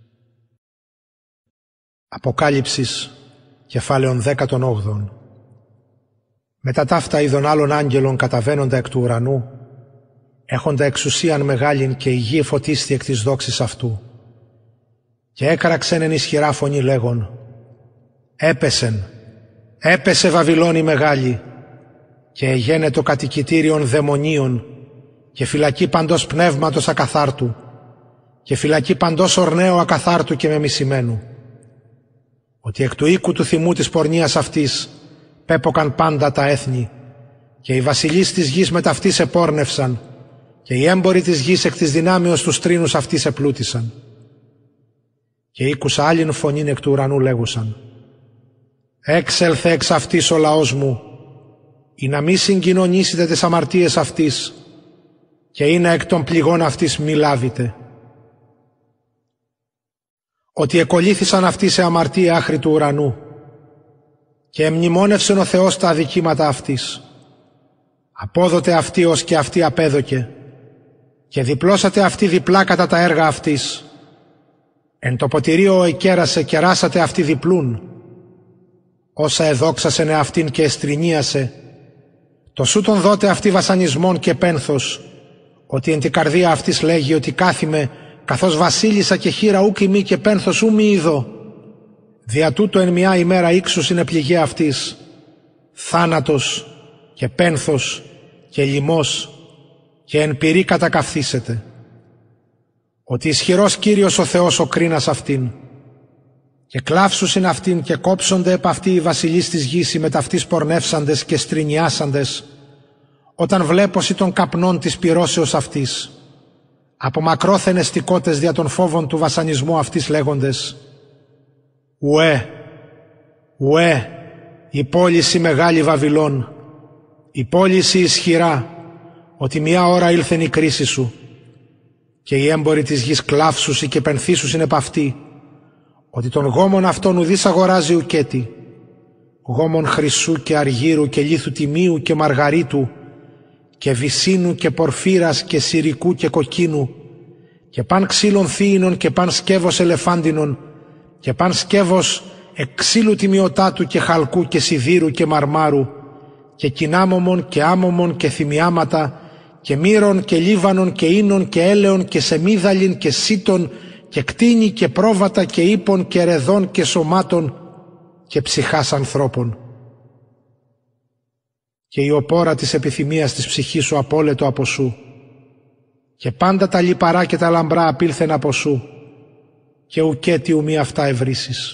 S1: Αποκάλυψης, κεφάλαιον 18. Μετά ταύτα είδων άλλων άγγελων καταβαίνοντα εκ του ουρανού, έχοντα εξουσίαν μεγάλην και η γη φωτίστη εκ της δόξης αυτού. Και έκραξεν εν ισχυρά φωνή λέγον, έπεσεν, έπεσε Βαβυλώνη μεγάλη, και εγένετο κατοικητήριον δαιμονίων, και φυλακή παντός πνεύματος ακαθάρτου, και φυλακή παντός ορναίου ακαθάρτου και μεμισημένου. Ότι εκ του οίκου του θυμού της πορνείας αυτής πέποκαν πάντα τα έθνη, και οι βασιλείς της γης μετ' αυτής επόρνευσαν, και οι έμποροι της γης εκ της δυνάμεως τους τρίνους αυτής επλούτησαν. Και ήκουσα άλλην φωνήν εκ του ουρανού λέγουσαν, έξελθε εξ αυτής ο λαός μου, ή να μη συγκοινωνήσετε τις αμαρτίες αυτής, και ή να εκ των πληγών αυτής μη λάβετε. Ότι εκολύθησαν αυτοί σε αμαρτία άχρη του ουρανού, και εμνημόνευσεν ο Θεός τα αδικήματα αυτής. Απόδοτε αυτή ως και αυτή απέδοκε, και διπλώσατε αυτή διπλά κατά τα έργα αυτής. Εν το ποτηρίο εκέρασε και ράσατε αυτή διπλούν. Όσα εδόξασεν εαυτήν και εστρινίασε, το σούτον δότε αυτή βασανισμόν και πένθος, ότι εν την καρδία αυτής λέγει ότι κάθιμε καθώς βασίλισσα και χείρα ούκ ημί και πένθος ου μη είδω. Δια τούτο εν μια ημέρα ύξους είναι πληγέ αυτής, θάνατος και πένθος και λιμός, και εν πυρή κατακαυθήσετε. Ότι ισχυρός Κύριος ο Θεός ο κρίνας αυτήν. και κλάψουσιν αυτήν και κόψονται επ' αυτή οι βασιλείς της γης οι μεταυτής πορνεύσαντες και στρινιάσαντες, όταν βλέπωσι των καπνών της πυρώσεως αυτής, από μακρόθεν εστικότες δια των φόβων του βασανισμού αυτής λέγοντες: Ουέ, ουέ, η πόλης η μεγάλη Βαβυλών, η πόλης η ισχυρά, ότι μια ώρα ήλθεν η κρίση σου, και οι έμποροι της γης κλάψουσι και πενθήσουσιν επ' αυτή, ότι τον γόμον αυτόν ουδής αγοράζει ουκέτη, γόμον χρυσού και αργύρου και λίθου τιμίου και μαργαρίτου και βυσίνου και πορφύρας και σιρικού και κοκκίνου και παν ξύλων θήινων και παν σκεύος ελεφάντινων και παν σκεύος εξύλου τιμιωτάτου και χαλκού και σιδήρου και μαρμάρου και κοινάμωμων και άμωμων και θυμιάματα και μύρων και λίβανων και ίνων και έλεων και σεμίδαλιν και σίτων και κτίνη και πρόβατα και ύπων και ρεδών και σωμάτων και ψυχάς ανθρώπων. Και η οπόρα της επιθυμίας της ψυχής σου απόλετο από σου, και πάντα τα λιπαρά και τα λαμπρά απήλθεν από σου, και ουκέτι ου μη αυτά ευρύσεις.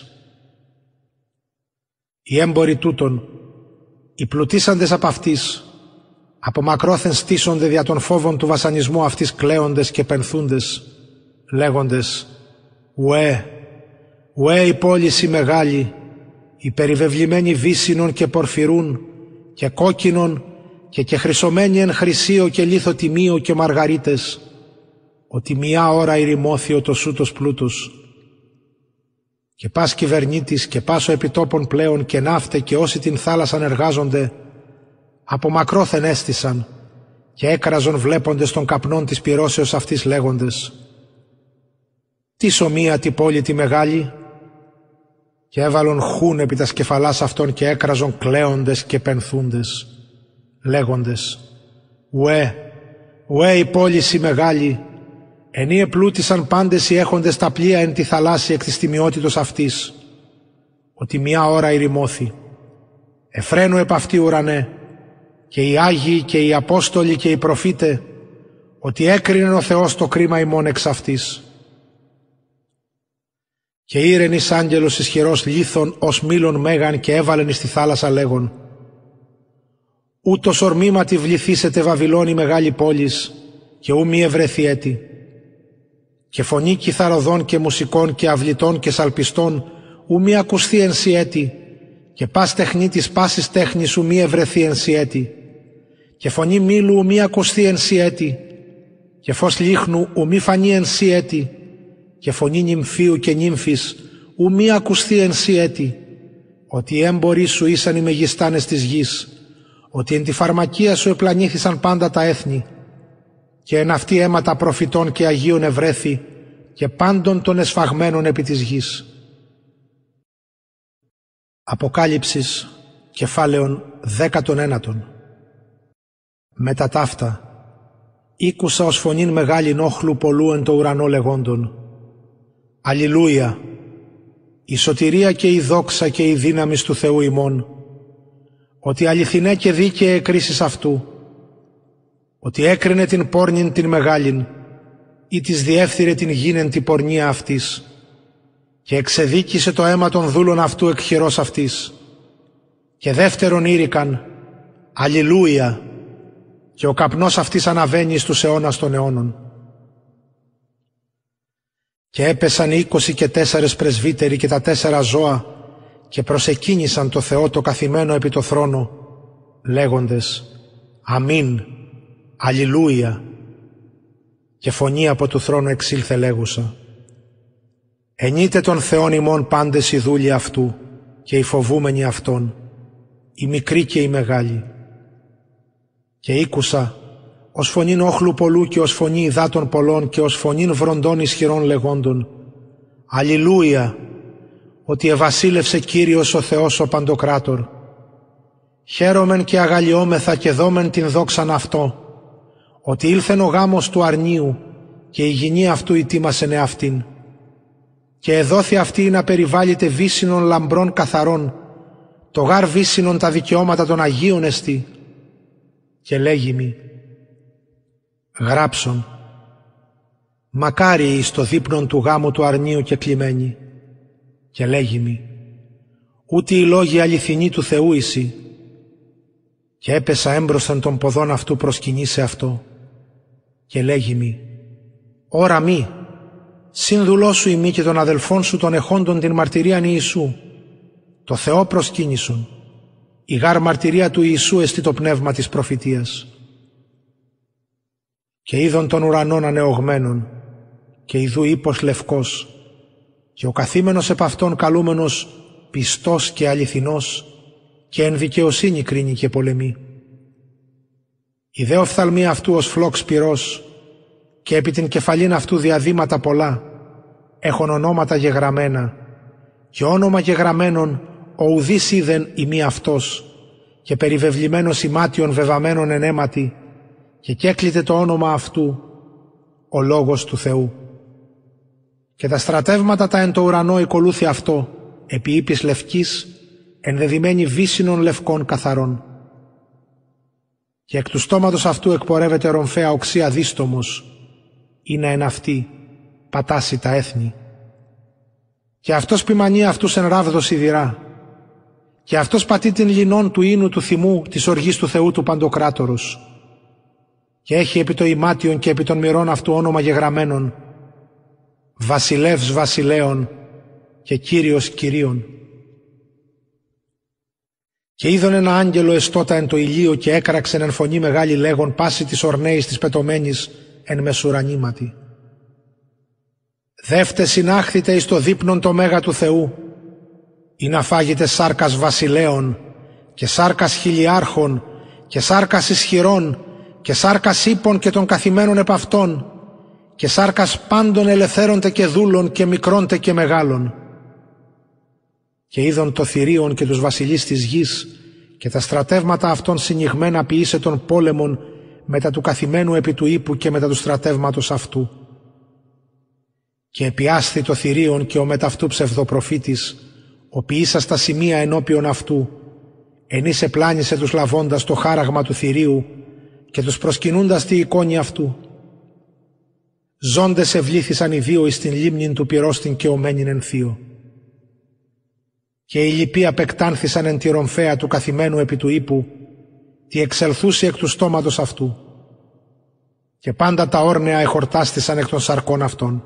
S1: Οι έμποροι τούτων, οι πλουτίσαντες απ' αυτής, από μακρόθεν στήσονται δια των φόβων του βασανισμού αυτής κλαίοντες και πενθούντες, λέγοντες: Ουέ, ουέ η πόλης η μεγάλη, η περιβεβλημένη βύσσινων και πορφυρούν και κόκκινων και χρυσωμένη εν χρυσίο και λίθο τιμίο και μαργαρίτες, ότι μια ώρα ηρημώθη ο τοσούτος πλούτος. Και πας κυβερνήτης και πάσο επιτόπων πλέον και ναύτε και όσοι την θάλασσαν εργάζονται, από μακρόθεν έστησαν και έκραζον βλέποντες των καπνών της πυρώσεως αυτής λέγοντες: Τι σωμία τη πόλη τη μεγάλη, και έβαλον χούν επί τα σκεφαλάς αυτών και έκραζον κλαίοντες και πενθούντες, λέγοντες: Ουέ, ουέ η πόλης η μεγάλη, ενή επλούτησαν πάντες οι έχοντες τα πλοία εν τη θαλάσσια εκ της τιμιότητος αυτής, ότι μια ώρα ηρημώθη. Εφραίνου επ' αυτή ουρανέ, και οι Άγιοι και οι Απόστολοι και οι Προφήτε, ότι έκρινε ο Θεός το κρίμα ημών εξ αυτής. Και ήρενης άγγελος ισχυρός λίθων ως μήλων μέγαν και έβαλεν εις τη θάλασσα λέγον: Ούτως ορμήματι βληθήσετε Βαβυλώνη μεγάλη πόλης, και ου μη ευρεθεί έτη. Και φωνή κιθαροδών και μουσικών και αυλητών και σαλπιστών ου μη ακουστεί εν σι έτη, και πας τεχνίτης πάσης τέχνης ου μη ευρεθεί εν σι έτη. Και φωνή μήλου ου μη ακουστεί εν σι έτη, και φως λίχνου ου μη φανεί εν σι έτη, και φωνή νυμφίου και νύμφης ου μη ακουστεί εν σι έτη, ότι οι έμποροι σου ήσαν οι μεγιστάνες της γης, ότι εν τη φαρμακεία σου επλανήθησαν πάντα τα έθνη, και εν αυτή αίματα προφητών και Αγίων ευρέθη, και πάντων των εσφαγμένων επί της γης. Αποκάλυψης, κεφάλαιον 19. Μετά ταύτα, ήκουσα ως φωνήν μεγάλην όχλου πολλού εν το ουρανό λεγόντων: Αλληλούια, η σωτηρία και η δόξα και η δύναμις του Θεού ημών, ότι αληθινέ και δίκαιε κρίσεις αυτού, ότι έκρινε την πόρνην την μεγάλην, ή της διεύθυρε την γίνεν την πορνεία αυτής, και εξεδίκησε το αίμα των δούλων αυτού εκ χειρός αυτής. Και δεύτερον ήρικαν: Αλληλούια, και ο καπνός αυτής αναβαίνει στους αιώνας των αιώνων. Και έπεσαν οι 24 πρεσβύτεροι και τα 4 ζώα και προσεκίνησαν το Θεό το καθημένο επί το θρόνο, λέγοντες: Αμήν, Αλληλούια. Και φωνή από του θρόνου εξήλθε λέγουσα: Ενείτε τον Θεόν ημών πάντες οι δούλοι αυτού και οι φοβούμενοι αυτόν, οι μικροί και οι μεγάλοι. Και ήκουσα ως φωνήν όχλου πολλού και ως φωνή υδάτων πολλών και ως φωνήν βροντών ισχυρών λεγόντων: Αλληλούια, ότι ευασίλευσε Κύριος ο Θεός ο Παντοκράτορ. Χαίρομεν και αγαλιόμεθα και δόμεν την δόξαν αυτό, ότι ήλθεν ο γάμος του αρνίου και η γυνή αυτού ητίμασεν εαυτήν. Και εδόθη αυτή να περιβάλλεται βύσσινων λαμπρών καθαρών, το γάρ βύσσινον τα δικαιώματα των Αγίων εστί. Και λέγει μη: Γράψον, μακάριοι εις το δείπνον του γάμου του αρνίου και κλειμένοι, και λέγει «Ούτε οι λόγοι αληθινοί του Θεού εισι». Και έπεσα έμπροσθεν των ποδών αυτού προσκυνήσε αυτό και λέγει «Ωρα μη, σύνδουλό σου ημί και των αδελφών σου των εχόντων την μαρτυρίαν Ιησού, το Θεό προσκύνησον, η γάρ μαρτυρία του Ιησού εστί το πνεύμα της προφητείας». Και είδον των ουρανών ανεωγμένων, και ιδού ύπος λευκός, και ο καθήμενος επ' αυτόν καλούμενος πιστός και αληθινός, και εν δικαιοσύνη κρίνει και πολεμεί. Η δε οφθαλμή αυτού ως φλόξ πυρός, και επί την κεφαλήν αυτού διαδήματα πολλά, έχων ονόματα γεγραμμένα, και όνομα γεγραμμένον ο ουδής είδεν ημί αυτός, και περιβεβλημένος ημάτιον βεβαμένον εν αίματι, και κέκλειται το όνομα αυτού, ο Λόγος του Θεού. Και τα στρατεύματα τα εν το ουρανό εκολούθη αυτό, επί ύπης λευκής, ενδεδειμένη βύσσινων λευκών καθαρών. Και εκ του στόματος αυτού εκπορεύεται ρομφαία οξία δίστομος, είναι εν αυτή πατάσει τα έθνη. Και αυτός ποιμανεί αυτούς εν ράβδο σιδηρά, και αυτός πατεί την λινών του ίνου του θυμού της οργής του Θεού του Παντοκράτορος. Και έχει επί το ημάτιον και επί των μυρών αυτού όνομα γεγραμμένων, Βασιλεύς βασιλέων και Κύριος κυρίων. Και είδον ένα άγγελο εστότα εν το ηλίο και έκραξεν εν φωνή μεγάλη λέγον πάση της ορνέης της πετωμένης εν μεσουρανήματι. Δεύτε συνάχθητε εις το δείπνον το μέγα του Θεού, ή να φάγετε σάρκας βασιλέων και σάρκας χιλιάρχων και σάρκας ισχυρών και σάρκας ύπων και των καθημένων επ' αυτών και σάρκας πάντων ελευθέρωντε και δούλων και μικρώντε και μεγάλων. Και είδον το θηρίον και τους βασιλείς της γης και τα στρατεύματα αυτών συνηγμένα ποιήσε των πόλεμων μετά του καθημένου επί του ύπου και μετά του στρατεύματος αυτού. Και επιάσθη το θηρίον και ο μεταυτού ψευδοπροφήτης, ο ποιήσας τα σημεία ενώπιον αυτού, ενείς επλάνησε τους λαβώντας το χάραγμα του θηρίου και τους προσκυνούντας τη εικόνη αυτού. Ζώντες ευλήθησαν οι δύο εις την λίμνην του πυρός την κεωμένην εν θείο. Και οι λοιποί απεκτάνθησαν εν τη ρομφαία του καθημένου επί του ύπου, τι εξελθούσε εκ του στόματος αυτού. Και πάντα τα όρνεα εχορτάστησαν εκ των σαρκών αυτών.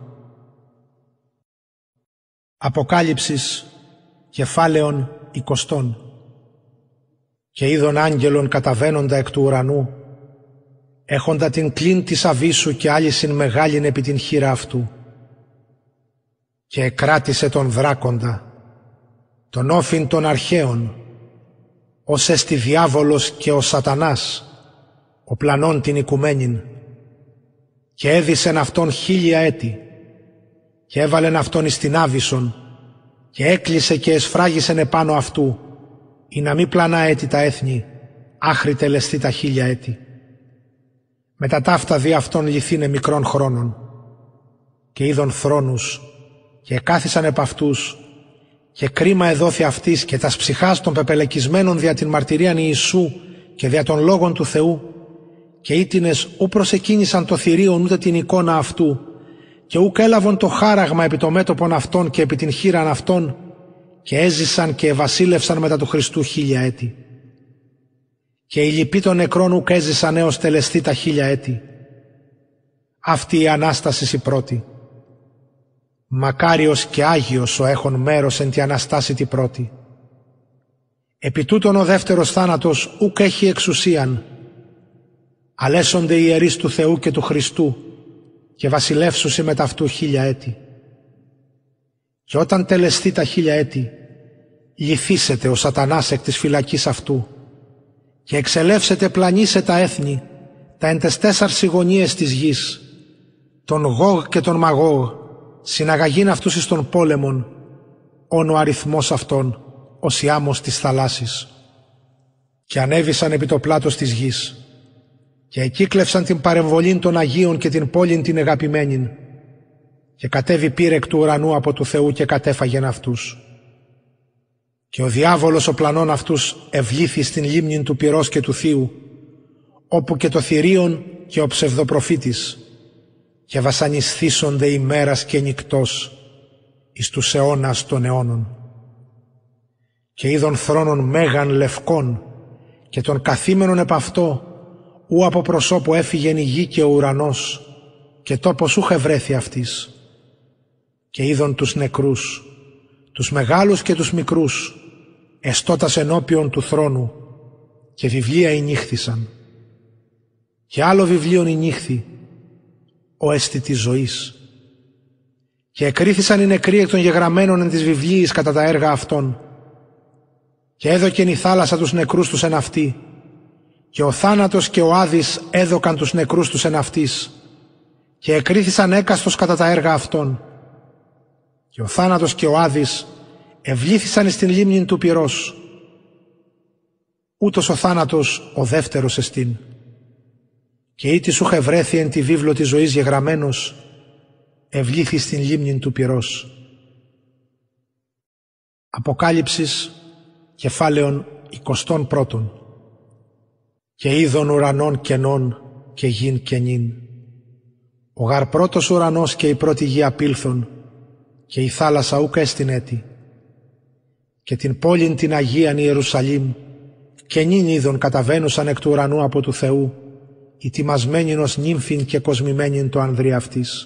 S1: Αποκάλυψης κεφάλαιον 20. Και είδον άγγελον καταβαίνοντα εκ του ουρανού, έχοντα την κλίν της αβύσσου και άλυσιν μεγάλην επί την χείρα αυτού. Και εκράτησε τον δράκοντα, τον όφιν των αρχαίων, ως εστι διάβολος και ο σατανάς, ο πλανών την οικουμένην, και έδισεν αυτόν 1000 έτη, και έβαλεν αυτόν εις την άβυσσον, και έκλεισε και εσφράγισεν επάνω αυτού, ή να μη πλανά έτη τα έθνη, άχρη τελεστεί τα 1000 έτη. Μετά ταύτα δι' αυτόν λυθήνε μικρών χρόνων. Και είδον θρόνους, και εκάθισαν επ' αυτούς, και κρίμα εδόθη αυτής και τας ψυχάς των πεπελεκισμένων δια την μαρτυρίαν Ιησού και δια των λόγων του Θεού, και ήτινες ου προσεκίνησαν το θηρίον ούτε την εικόνα αυτού, και ουκ έλαβον το χάραγμα επί το μέτωπον αυτών και επί την χείραν αυτών, και έζησαν και ευασίλευσαν μετά του Χριστού 1000 έτη. Και οι λοιποί των νεκρών ουκ έζησαν έως τελεστεί τα 1000 έτη. Αυτή η Ανάσταση η πρώτη. Μακάριος και Άγιος ο έχων μέρος εν τη Αναστάση τη πρώτη. Επί τούτον ο δεύτερος θάνατος ουκ έχει εξουσίαν. Αλέσονται οι ιερείς του Θεού και του Χριστού και βασιλεύσουσι μετά αυτού 1000 έτη. Και όταν τελεστεί τα 1000 έτη, λυθήσεται ο σατανάς εκ της φυλακής αυτού και εξελεύσετε πλανήσε τα έθνη, τα εν τες 4 γωνίες της γης, τον Γόγ και τον Μαγόγ, συναγαγήν αυτούς εις των πόλεμων, όν ο αριθμός αυτών, ως η άμμος της θαλάσσης. Και ανέβησαν επί το πλάτος της γης, και εκύκλευσαν την παρεμβολήν των Αγίων και την πόλην την αγαπημένην, και κατέβη πύρ εκ του ουρανού από του Θεού και κατέφαγεν αυτούς. Και ο διάβολος ο πλανών αυτούς ευλήθη στην λίμνην του πυρός και του θείου, όπου και το θηρίον και ο ψευδοπροφήτης, και βασανισθήσονται ημέρας και νυκτός, εις τους αιώνας των αιώνων. Και είδων θρόνων μέγαν λευκών και των καθήμενων επ' αυτό, ου από προσώπου έφυγεν η γη και ο ουρανός, και τόπος ούχε βρέθη αυτής. Και είδων τους νεκρούς, τους μεγάλους και τους μικρούς, εστώτας ενώπιον του θρόνου, και βιβλία ενύχθησαν. Και άλλο βιβλίον ενύχθη, ο έστι της ζωής. Και εκρίθησαν οι νεκροί εκ των γεγραμμένων εν της βιβλίης κατά τα έργα αυτών. Και έδωκεν η θάλασσα τους νεκρούς τους εν αυτή, και ο θάνατος και ο Άδης έδωκαν τους νεκρούς τους εν αυτής, και εκρίθησαν έκαστος κατά τα έργα αυτών. Και ο θάνατος και ο Άδης ευλήθησαν εις την λίμνην του πυρός. Ούτως ο θάνατος ο δεύτερος εστίν. Και ήτις ούχε βρέθη εν τη βίβλο της ζωής γεγραμμένος, ευλήθη στην λίμνην του πυρός. Αποκάλυψης, κεφάλαιον 21. Και είδων ουρανών κενών και γην κενήν. Ο γαρ πρώτος ουρανός και η πρώτη γη απήλθον, και η θάλασσα ούκ έστιν έτη. Και την πόλην την Αγίαν Ιερουσαλήμ, κενήν είδων καταβαίνουσαν εκ του ουρανού από του Θεού, ετοιμασμένην ως νύμφην και κοσμημένην το ανδρή αυτής.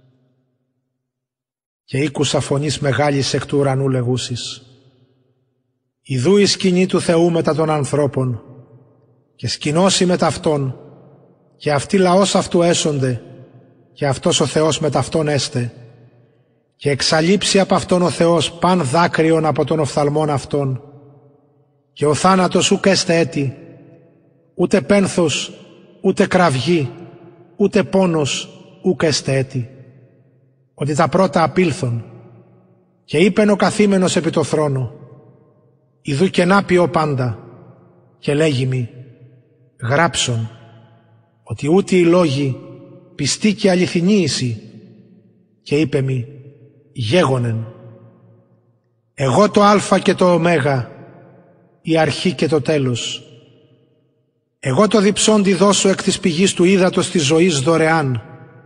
S1: Και ήκουσα φωνής μεγάλης εκ του ουρανού λεγούσης: Ιδού η σκηνή του Θεού μετά των ανθρώπων, και σκηνώσει μετ' αυτόν, και αυτοί λαός αυτού έσονται, και αυτός ο Θεός μετ' αυτόν έστε, και εξαλείψει από αυτόν ο Θεός παν δάκρυον από τον οφθαλμόν αυτόν, και ο θάνατος ούκ έστε έτη, ούτε πένθος, ούτε κραυγή, ούτε πόνος ούκ έστε έτη, ότι τα πρώτα απήλθον. Και είπεν ο καθήμενος επί το θρόνο: Ιδού και να ποιώ πάντα, και λέγει μη, γράψον, ότι ούτε οι λόγοι πιστοί και αληθινοί εισι. Και είπε μη, γέγονεν, εγώ το Α και το Ω, η αρχή και το τέλος. Εγώ το διψόντι δώσω εκ της πηγής του ύδατος της ζωής δωρεάν.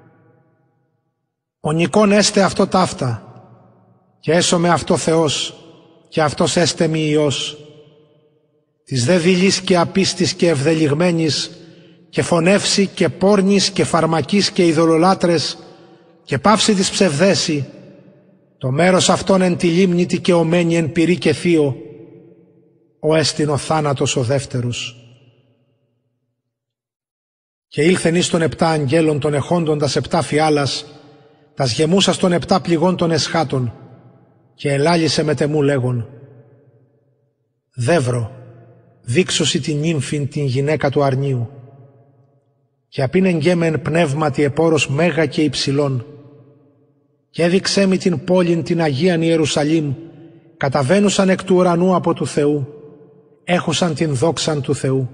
S1: Ο νικόν έστε αυτό ταύτα, και έσωμε αυτό Θεός, και αυτός έστε μη Υιός. Της δε δειλής και απίστης και ευδελιγμένης, και φωνεύσει και πόρνης και φαρμακής και ειδωλολάτρες, και πάυση της ψευδέση, το μέρος αυτόν εν τη λίμνη τη και ομένη εν πυρή και θείο, ο έστιν ο θάνατος ο δεύτερος. Και ήλθεν εις των 7 αγγέλων των εχόντων τας 7 φιάλας, τας γεμούσας των 7 πληγών των εσχάτων, και ελάλησε μετεμού λέγον: Δεύρο, δείξωση την νύμφην την γυναίκα του αρνίου. Και απίνεν γέμεν πνεύματι επόρος μέγα και υψηλών. Και έδειξέ μη την πόλην την Αγίαν Ιερουσαλήμ, καταβαίνουσαν εκ του ουρανού από του Θεού, έχουσαν την δόξαν του Θεού.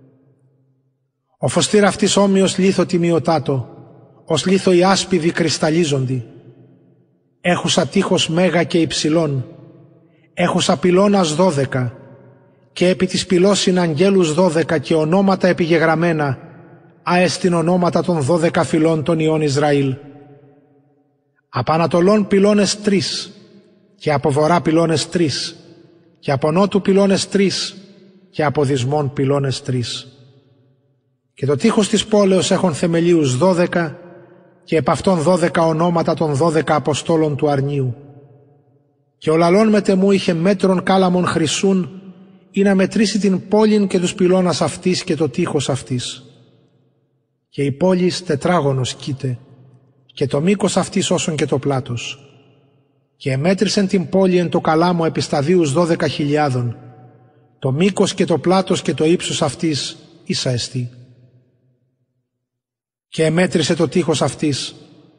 S1: Ο φωστήρ αυτής όμοιος λίθο τιμιωτάτο, ως λίθο οι άσπιδοι κρυσταλλίζοντι. Έχουσα τείχος μέγα και υψηλών, έχουσα πυλώνας 12, και επί της πυλός είναι αγγέλους 12 και ονόματα επιγεγραμμένα, αέστιν ονόματα των 12 φυλών των ιών Ισραήλ. Απ' ανατολών πυλώνες 3, και από βορρά πυλώνες 3, και από νότου πυλώνες 3, και από δυσμών πυλώνες 3. Και το τείχος της πόλεως έχουν θεμελίους 12, και επ' αυτών 12 ονόματα των 12 αποστόλων του αρνίου. Και ο λαλών μετεμού είχε μέτρων κάλαμον χρυσούν, ή να μετρήσει την πόλην και τους πυλώνας αυτής και το τείχος αυτής. Και η πόλης τετράγωνος κοίται, και το μήκος αυτής όσον και το πλάτος. Και εμέτρησεν την πόλη εν το καλάμο επί σταδίους 12.000, το μήκος και το πλάτος και το ύψος αυτής ίσα εστί. Και εμέτρησε το τείχος αυτής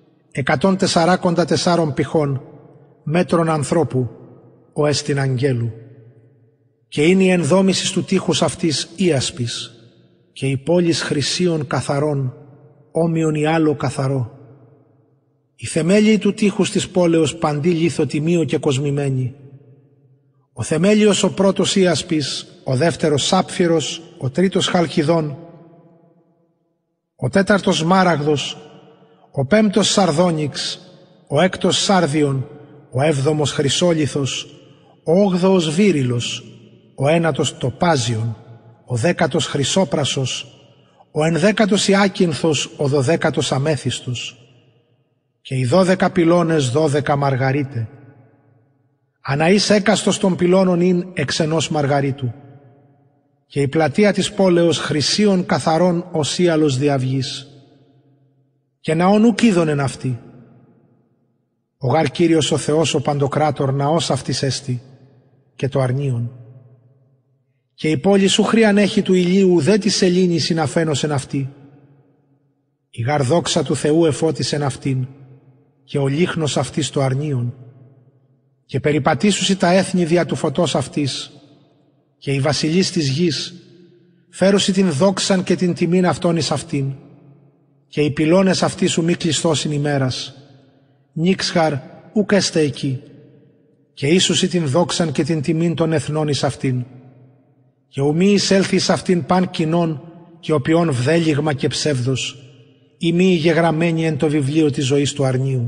S1: 144 πηχών, μέτρων ανθρώπου, ο έστιν αγγέλου. Και είναι η ενδόμησης του τείχους αυτής ίασπης, και η πόλης χρυσίων καθαρών, όμοιον ή άλλο καθαρό. Οι θεμέλιοι του τείχους της πόλεως παντί λίθο τιμίο και κοσμημένη. Ο θεμέλιος ο πρώτος ίασπης, ο δεύτερος σάπφυρος, ο τρίτος χαλκιδών, ο τέταρτος μάραγδος, ο πέμπτος σαρδόνιξ, ο έκτος σάρδιον, ο 7ος χρυσόλιθος, ο 8ος βύριλος, ο 9ος τοπάζιον, ο 10ος χρυσόπρασος, ο 11ος ιάκυνθος, ο 12ος αμέθιστος, και οι 12 πυλώνες 12 μαργαρίτε. Αναείς έκαστος των πυλώνων ειν εξ ενός μαργαρίτου, και η πλατεία της πόλεως χρυσίων καθαρών ως ίαλος διαυγής. Και ναόν ουκ είδονεν αυτή. Ο γάρ Κύριος ο Θεός ο Παντοκράτορ ναός αυτής έστι, και το αρνίον. Και η πόλη σου χρήαν έχει του ηλίου ουδέ της σελήνης συναφένωσεν αυτή. Η γάρ δόξα του Θεού εφώτισεν αυτήν, και ο λίχνος αυτής το αρνίον. Και περιπατήσουσι τα έθνη δια του φωτός αυτής, και οι βασιλείς της γης φέρουσι την δόξαν και την τιμήν αυτών εις αυτήν, και οι πυλώνες αυτής σου μη κλειστώσιν ημέρας, νίξχαρ ουκ έστε εκεί, και ίσουσι την δόξαν και την τιμήν των εθνών εις αυτήν, και ουμή εισέλθει εις αυτήν παν κοινών και οποίον βδέλιγμα και ψεύδος, ή μη γεγραμμένη εν το βιβλίο της ζωής του αρνίου.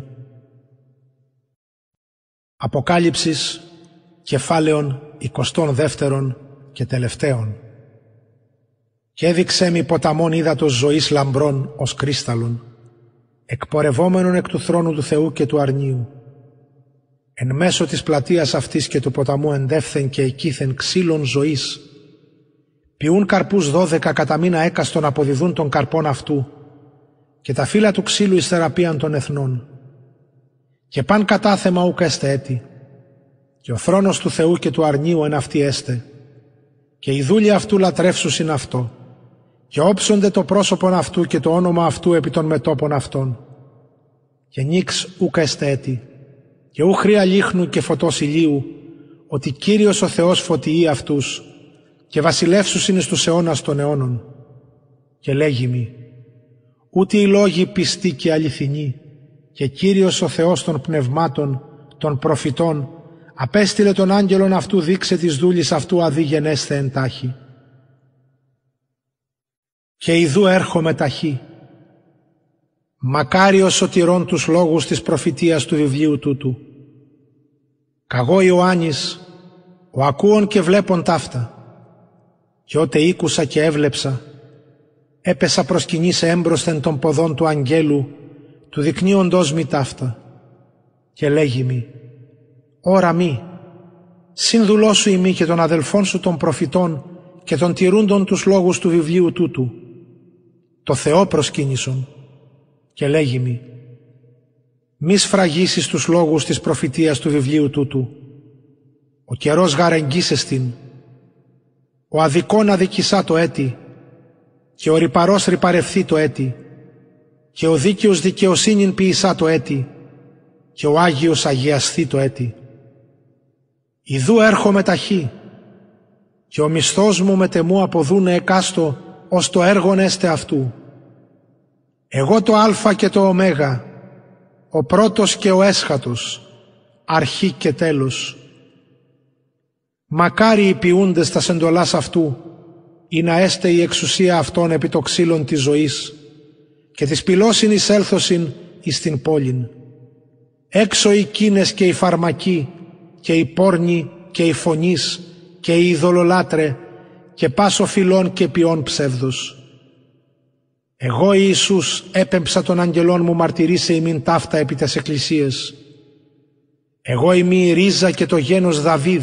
S1: Αποκάλυψης, κεφάλαιον 22 και τελευταίον. Και έδειξέ μη ποταμόν ύδατος ζωής λαμπρών ως κρίσταλλον, εκπορευόμενον εκ του θρόνου του Θεού και του αρνίου. Εν μέσω της πλατείας αυτής και του ποταμού εντεύθεν και εκείθεν ξύλων ζωής, ποιούν καρπούς 12 κατά μήνα έκαστον αποδιδούν των καρπών αυτού, και τα φύλλα του ξύλου εις θεραπείαν των εθνών. Και παν κατάθεμα ουκ έστε έτη, και ο θρόνος του Θεού και του αρνίου εν αυτή έστε, και οι δούλοι αυτού λατρεύσουσιν αυτό, και όψονται το πρόσωπον αυτού και το όνομα αυτού επί των μετώπων αυτών. Και νίξ ουκ έστε έτη, και ου χρία λίχνου και φωτός ηλίου, ότι Κύριος ο Θεός φωτιεί αυτούς, και βασιλεύσουσιν εις τους αιώνας των αιώνων. Και λέγει μη, ούτε οι λόγοι πιστοί και αληθινοί, και Κύριος ο Θεός των πνευμάτων, των προφητών, απέστειλε τον άγγελον αυτού δείξε της δούλης αυτού αδί γενέσθε εντάχει. Και ιδού έρχομαι ταχύ. Μακάριος σωτηρών τους λόγους της προφητείας του βιβλίου τούτου. Καγώ Ιωάννης, ο ακούων και βλέπων ταύτα, και ότε ήκουσα και έβλεψα, έπεσα προσκυνήσε έμπροσθεν των ποδών του αγγέλου, του δεικνύοντός μη ταύτα, και λέγει μη, ώρα μη, συνδουλό σου ημί και των αδελφών σου των προφητών και των τηρούντων τους λόγους του βιβλίου τούτου. Το Θεό προσκύνησον, και λέγει μη, μη σφραγίσεις τους λόγους της προφητείας του βιβλίου τούτου. Ο καιρός γαρεγγίσεστην, ο αδικών αδικησά το έτη, και ο ρυπαρός ρυπαρευθεί το έτη, και ο δίκαιος δικαιοσύνην ποιησά το έτη, και ο Άγιος αγιασθεί το έτη. Ιδού έρχομαι ταχύ, και ο μισθός μου μετεμού αποδούνε εκάστο ως το έργον έστε αυτού. Εγώ το Α και το Ω, ο πρώτος και ο έσχατος, αρχή και τέλος. Μακάρι οι ποιούντες τας εντολάς αυτού, ή να έστε η εξουσία αυτών επί το ξύλων της ζωής, και της πυλώσιν εισέλθωσιν εις την πόλην. Έξω οι κίνες και οι φαρμακοί, και οι πόρνοι και οι φωνείς, και οι ειδωλολάτρε, και πάσο φυλών και ποιών ψεύδος. Εγώ Ιησούς έπεμψα των αγγελών μου μαρτυρίσε ημίν ταύτα επί τες εκκλησίες. Εγώ ημί η ρίζα και το γένος Δαβίδ,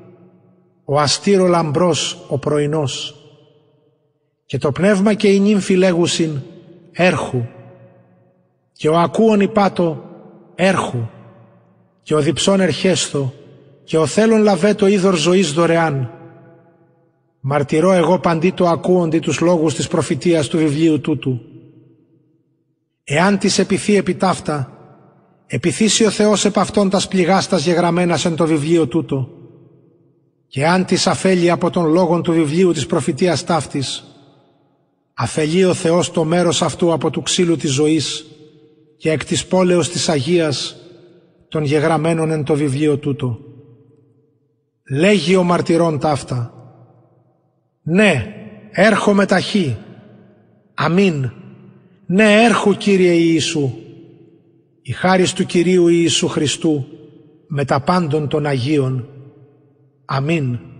S1: ο αστήρο λαμπρός ο πρωινός. Και το πνεύμα και η νύμφη λέγουσιν έρχου, και ο ακούων υπάτο έρχου, και ο διψών ερχέστο, και ο θέλων λαβέ το είδωρ ζωής δωρεάν. Μαρτυρώ εγώ παντί το ακούοντι τους λόγους της προφητείας του βιβλίου τούτου. Εάν της επιθεί επί ταύτα, επιθύσει ο Θεός επ' αυτόν τας πληγάστας γεγραμμένας εν το βιβλίο τούτο. Και αν της αφέλει από τον λόγον του βιβλίου της προφητείας ταύτης, αφελεί ο Θεός το μέρος αυτού από του ξύλου της ζωής και εκ της πόλεως της Αγίας των γεγραμμένων εν το βιβλίο τούτο. Λέγει ο μαρτυρών ταύτα. Ναι, έρχομαι ταχύ. Αμήν. Ναι, έρχου Κύριε Ιησού. Η χάρις του Κυρίου Ιησού Χριστού με τα πάντων των Αγίων. Αμήν.